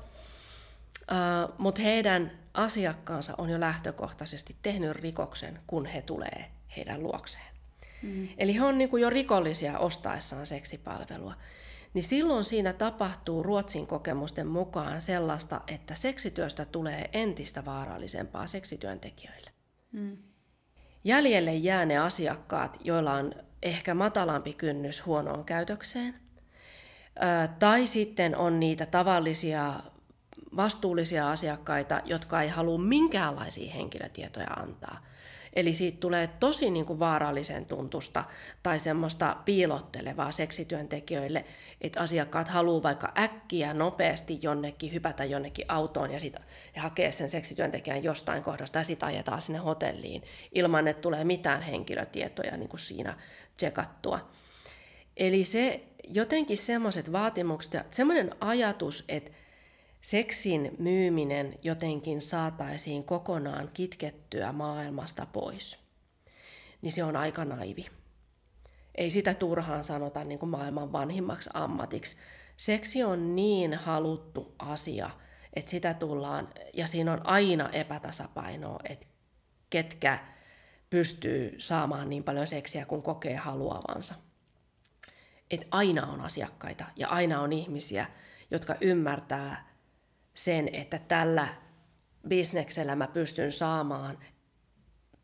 Uh, mutta heidän asiakkaansa on jo lähtökohtaisesti tehnyt rikoksen, kun he tulee heidän luokseen. Mm. Eli he on niin kuin jo rikollisia ostaessaan seksipalvelua. Niin silloin siinä tapahtuu Ruotsin kokemusten mukaan sellaista, että seksityöstä tulee entistä vaarallisempaa seksityöntekijöille. Mm. Jäljelle jää ne asiakkaat, joilla on ehkä matalampi kynnys huonoon käytökseen. Uh, tai sitten on niitä tavallisia vastuullisia asiakkaita, jotka ei halua minkäänlaisia henkilötietoja antaa. Eli siitä tulee tosi niin kuin vaarallisen tuntusta tai semmoista piilottelevaa seksityöntekijöille, että asiakkaat haluaa vaikka äkkiä nopeasti jonnekin hypätä jonnekin autoon ja, sit, ja hakea sen seksityöntekijän jostain kohdasta ja sitten ajetaan sinne hotelliin ilman, että tulee mitään henkilötietoja niin kuin siinä tsekattua. Eli se jotenkin semmoiset vaatimukset ja semmoinen ajatus, että seksin myyminen jotenkin saataisiin kokonaan kitkettyä maailmasta pois, niin se on aika naivi. Ei sitä turhaan sanota niin kuin maailman vanhimmaksi ammatiksi. Seksi on niin haluttu asia, että sitä tullaan, ja siinä on aina epätasapainoa, että ketkä pystyy saamaan niin paljon seksiä kuin kokee haluavansa. Että aina on asiakkaita ja aina on ihmisiä, jotka ymmärtää sen, että tällä bisneksellä mä pystyn saamaan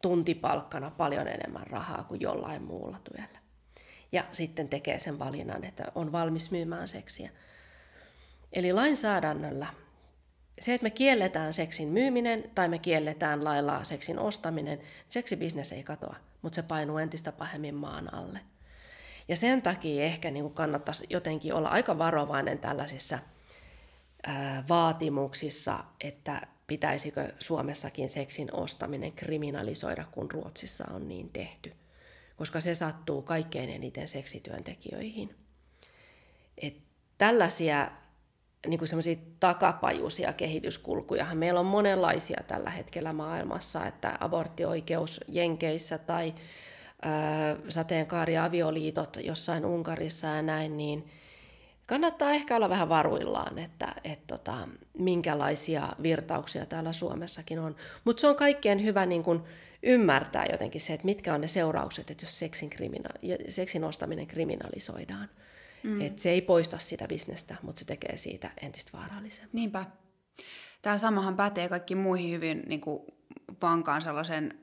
tuntipalkkana paljon enemmän rahaa kuin jollain muulla työllä. Ja sitten tekee sen valinnan, että on valmis myymään seksiä. Eli lainsäädännöllä se, että me kielletään seksin myyminen tai me kielletään lailla seksin ostaminen, seksibisnes ei katoa, mutta se painuu entistä pahemmin maan alle. Ja sen takia ehkä niin kuin kannattaisi jotenkin olla aika varovainen tällaisissa ää, vaatimuksissa, että pitäisikö Suomessakin seksin ostaminen kriminalisoida, kun Ruotsissa on niin tehty. Koska se sattuu kaikkein eniten seksityöntekijöihin. Et tällaisia niin kuin semmoisia takapajuisia kehityskulkujahan meillä on monenlaisia tällä hetkellä maailmassa, että aborttioikeus Jenkeissä tai ö, sateenkaariavioliitot jossain Unkarissa ja näin, niin kannattaa ehkä olla vähän varuillaan, että et tota, minkälaisia virtauksia täällä Suomessakin on. Mutta se on kaikkien hyvä niin kun ymmärtää jotenkin se, että mitkä on ne seuraukset, että jos seksin, krimina- seksin ostaminen kriminalisoidaan. Mm. Että se ei poista sitä bisnestä, mutta se tekee siitä entistä vaarallisempaa. Niinpä. Tämä samahan pätee kaikkiin muihin hyvin niin kuin vankaan sellaisen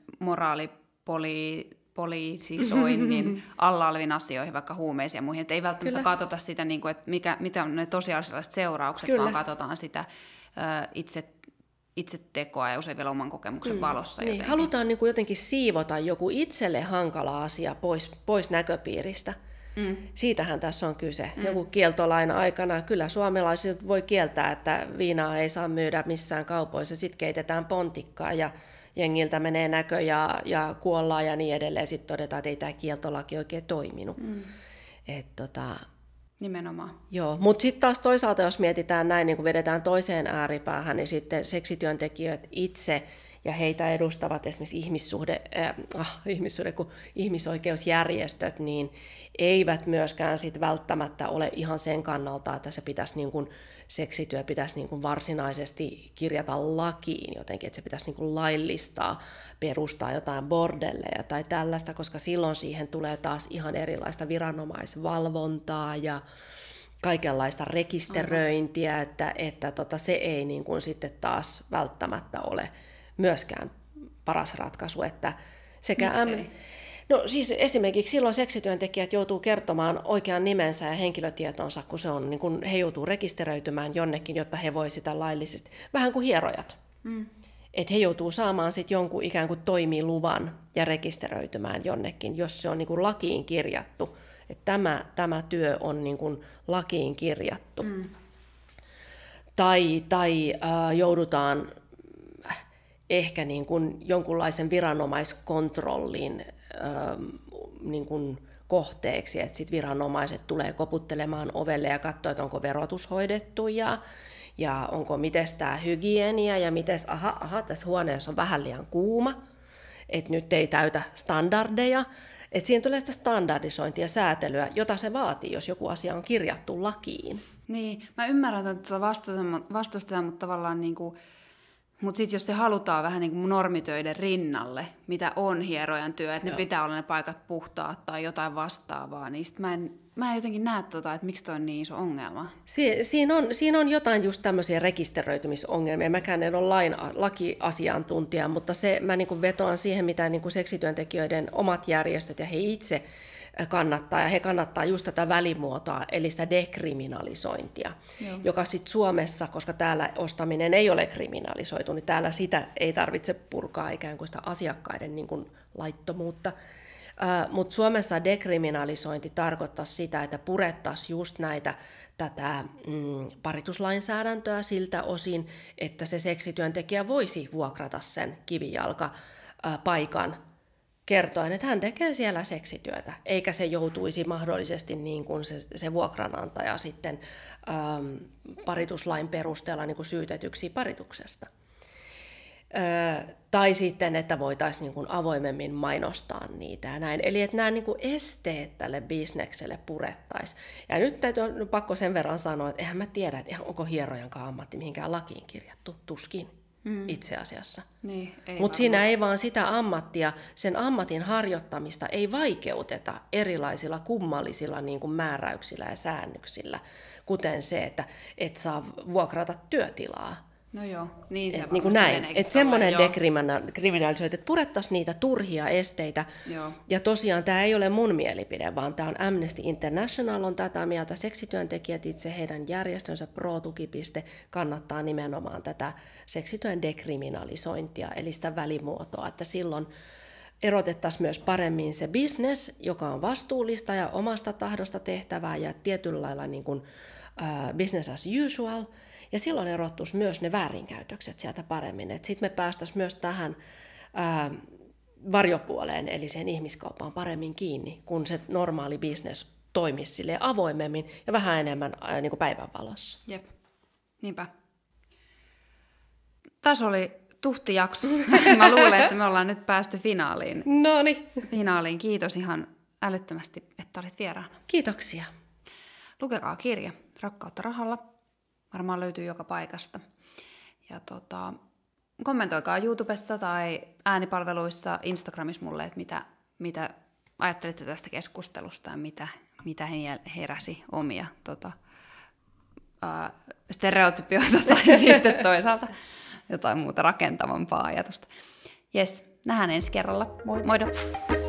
moraalipoliisisoinnin alla oleviin asioihin, vaikka huumeisiin ja muihin. Että ei välttämättä Kyllä. katsota sitä, niin kuin, että mikä, mitä on ne tosiasialliset seuraukset, Kyllä. vaan katsotaan sitä ö, itse, itse tekoa ja usein vielä oman kokemuksen Kyllä. valossa. Niin. Halutaan niin kuin jotenkin siivota joku itselle hankala asia pois, pois näköpiiristä. Mm. Siitähän tässä on kyse. Mm. Joku kieltolain aikana kyllä suomalaiset voi kieltää, että viinaa ei saa myydä missään kaupoissa. Sitten keitetään pontikkaa ja jengiltä menee näkö ja, ja kuollaan ja niin edelleen. Sitten todetaan, että ei tämä kieltolaki oikein toiminut. Mm. Et, tota, Nimenomaan. Joo, mutta sitten taas toisaalta, jos mietitään näin, niin kun vedetään toiseen ääripäähän, niin sitten seksityöntekijät itse ja heitä edustavat esimerkiksi ihmissuhde, äh, ihmissuhde, kun ihmisoikeusjärjestöt, niin eivät myöskään sit välttämättä ole ihan sen kannalta, että se pitäisi niin kuin, seksityö pitäisi niin kuin varsinaisesti kirjata lakiin jotenkin, että se pitäisi niin kuin laillistaa, perustaa jotain bordelleja tai tällaista, koska silloin siihen tulee taas ihan erilaista viranomaisvalvontaa ja kaikenlaista rekisteröintiä, että, että tota, se ei niin kuin sitten taas välttämättä ole myöskään paras ratkaisu, että sekä M... No siis esimerkiksi silloin seksityöntekijät joutuu kertomaan oikean nimensä ja henkilötietonsa, kun se on, niin kun he joutuu rekisteröitymään jonnekin, jotta he voi sitä laillisesti, vähän kuin hierojat. Mm. Että he joutuu saamaan sitten jonkun ikään kuin toimiluvan ja rekisteröitymään jonnekin, jos se on niin kuin lakiin kirjattu. Että tämä, tämä työ on niin kuin lakiin kirjattu. Mm. Tai, tai äh, joudutaan ehkä niin kuin jonkunlaisen viranomaiskontrollin ähm, niin kuin kohteeksi, että sit viranomaiset tulee koputtelemaan ovelle ja katsoo, että onko verotus hoidettu ja, ja onko miten tämä hygienia ja miten, aha, aha, tässä huoneessa on vähän liian kuuma, että nyt ei täytä standardeja. Että siinä tulee sitä standardisointia ja säätelyä, jota se vaatii, jos joku asia on kirjattu lakiin. Niin, mä ymmärrän, että tuota vastustetaan, mutta tavallaan niin kuin mutta sitten jos se halutaan vähän niin kuin normitöiden rinnalle, mitä on hierojan työ, että ne pitää olla ne paikat puhtaat tai jotain vastaavaa, niin sit mä en, mä en jotenkin näe, tota, että miksi toi on niin iso ongelma. Si- siinä, on, siinä on jotain just tämmöisiä rekisteröitymisongelmia. Mäkään en ole lain, lakiasiantuntija, mutta se, mä niin kuin vetoan siihen, mitä niin kuin seksityöntekijöiden omat järjestöt ja he itse kannattaa, ja he kannattaa just tätä välimuotoa, eli sitä dekriminalisointia, Joo. joka sitten Suomessa, koska täällä ostaminen ei ole kriminalisoitu, niin täällä sitä ei tarvitse purkaa ikään kuin sitä asiakkaiden niin kuin laittomuutta. Uh, mutta Suomessa dekriminalisointi tarkoittaa sitä, että purettaisiin just näitä tätä mm, parituslainsäädäntöä siltä osin, että se seksityöntekijä voisi vuokrata sen kivijalka-paikan kertoen, että hän tekee siellä seksityötä, eikä se joutuisi mahdollisesti niin kuin se, se vuokranantaja sitten ähm, parituslain perusteella niin kuin syytetyksi parituksesta. Ö, tai sitten, että voitaisiin niin kuin avoimemmin mainostaa niitä ja näin. Eli että nämä niin kuin esteet tälle bisnekselle purettaisiin. Ja nyt täytyy on pakko sen verran sanoa, että eihän mä tiedä, että onko hierojankaan ammatti mihinkään lakiin kirjattu, tuskin. Mm. Itse asiassa. Niin, mutta siinä ei vaan sitä ammattia, sen ammatin harjoittamista ei vaikeuteta erilaisilla kummallisilla niin kuin määräyksillä ja säännöksillä, kuten se, että et saa vuokrata työtilaa, No joo, niin se et, niin kuin näin. Että semmoinen dekriminalisoitu, että purettaisiin niitä turhia esteitä. Joo. Ja tosiaan tämä ei ole mun mielipide, vaan tämä on Amnesty International on tätä mieltä. Seksityöntekijät itse, heidän järjestönsä Pro-tukipiste kannattaa nimenomaan tätä seksityön dekriminalisointia, eli sitä välimuotoa, että silloin erotettaisiin myös paremmin se business, joka on vastuullista ja omasta tahdosta tehtävää ja tietyllä lailla niin kuin, uh, business as usual. Ja silloin erottuisi myös ne väärinkäytökset sieltä paremmin. Sitten me päästäisiin myös tähän ää, varjopuoleen, eli sen ihmiskauppaan paremmin kiinni, kun se normaali business toimisi silleen avoimemmin ja vähän enemmän ää, niin kuin päivänvalossa. Jep, niinpä. Tässä oli tuhti jakso. Mä luulen, että me ollaan nyt päästy finaaliin. Noniin. Finaaliin. Kiitos ihan älyttömästi, että olit vieraana. Kiitoksia. Lukekaa kirja Rakkautta rahalla. Varmaan löytyy joka paikasta. Ja tota, kommentoikaa YouTubessa tai äänipalveluissa, Instagramissa mulle, että mitä, mitä ajattelitte tästä keskustelusta ja mitä, mitä heräsi omia tota, ää, stereotypioita tai sitten toisaalta jotain muuta rakentavampaa ajatusta. Jes, nähdään ensi kerralla. Moi. Moido!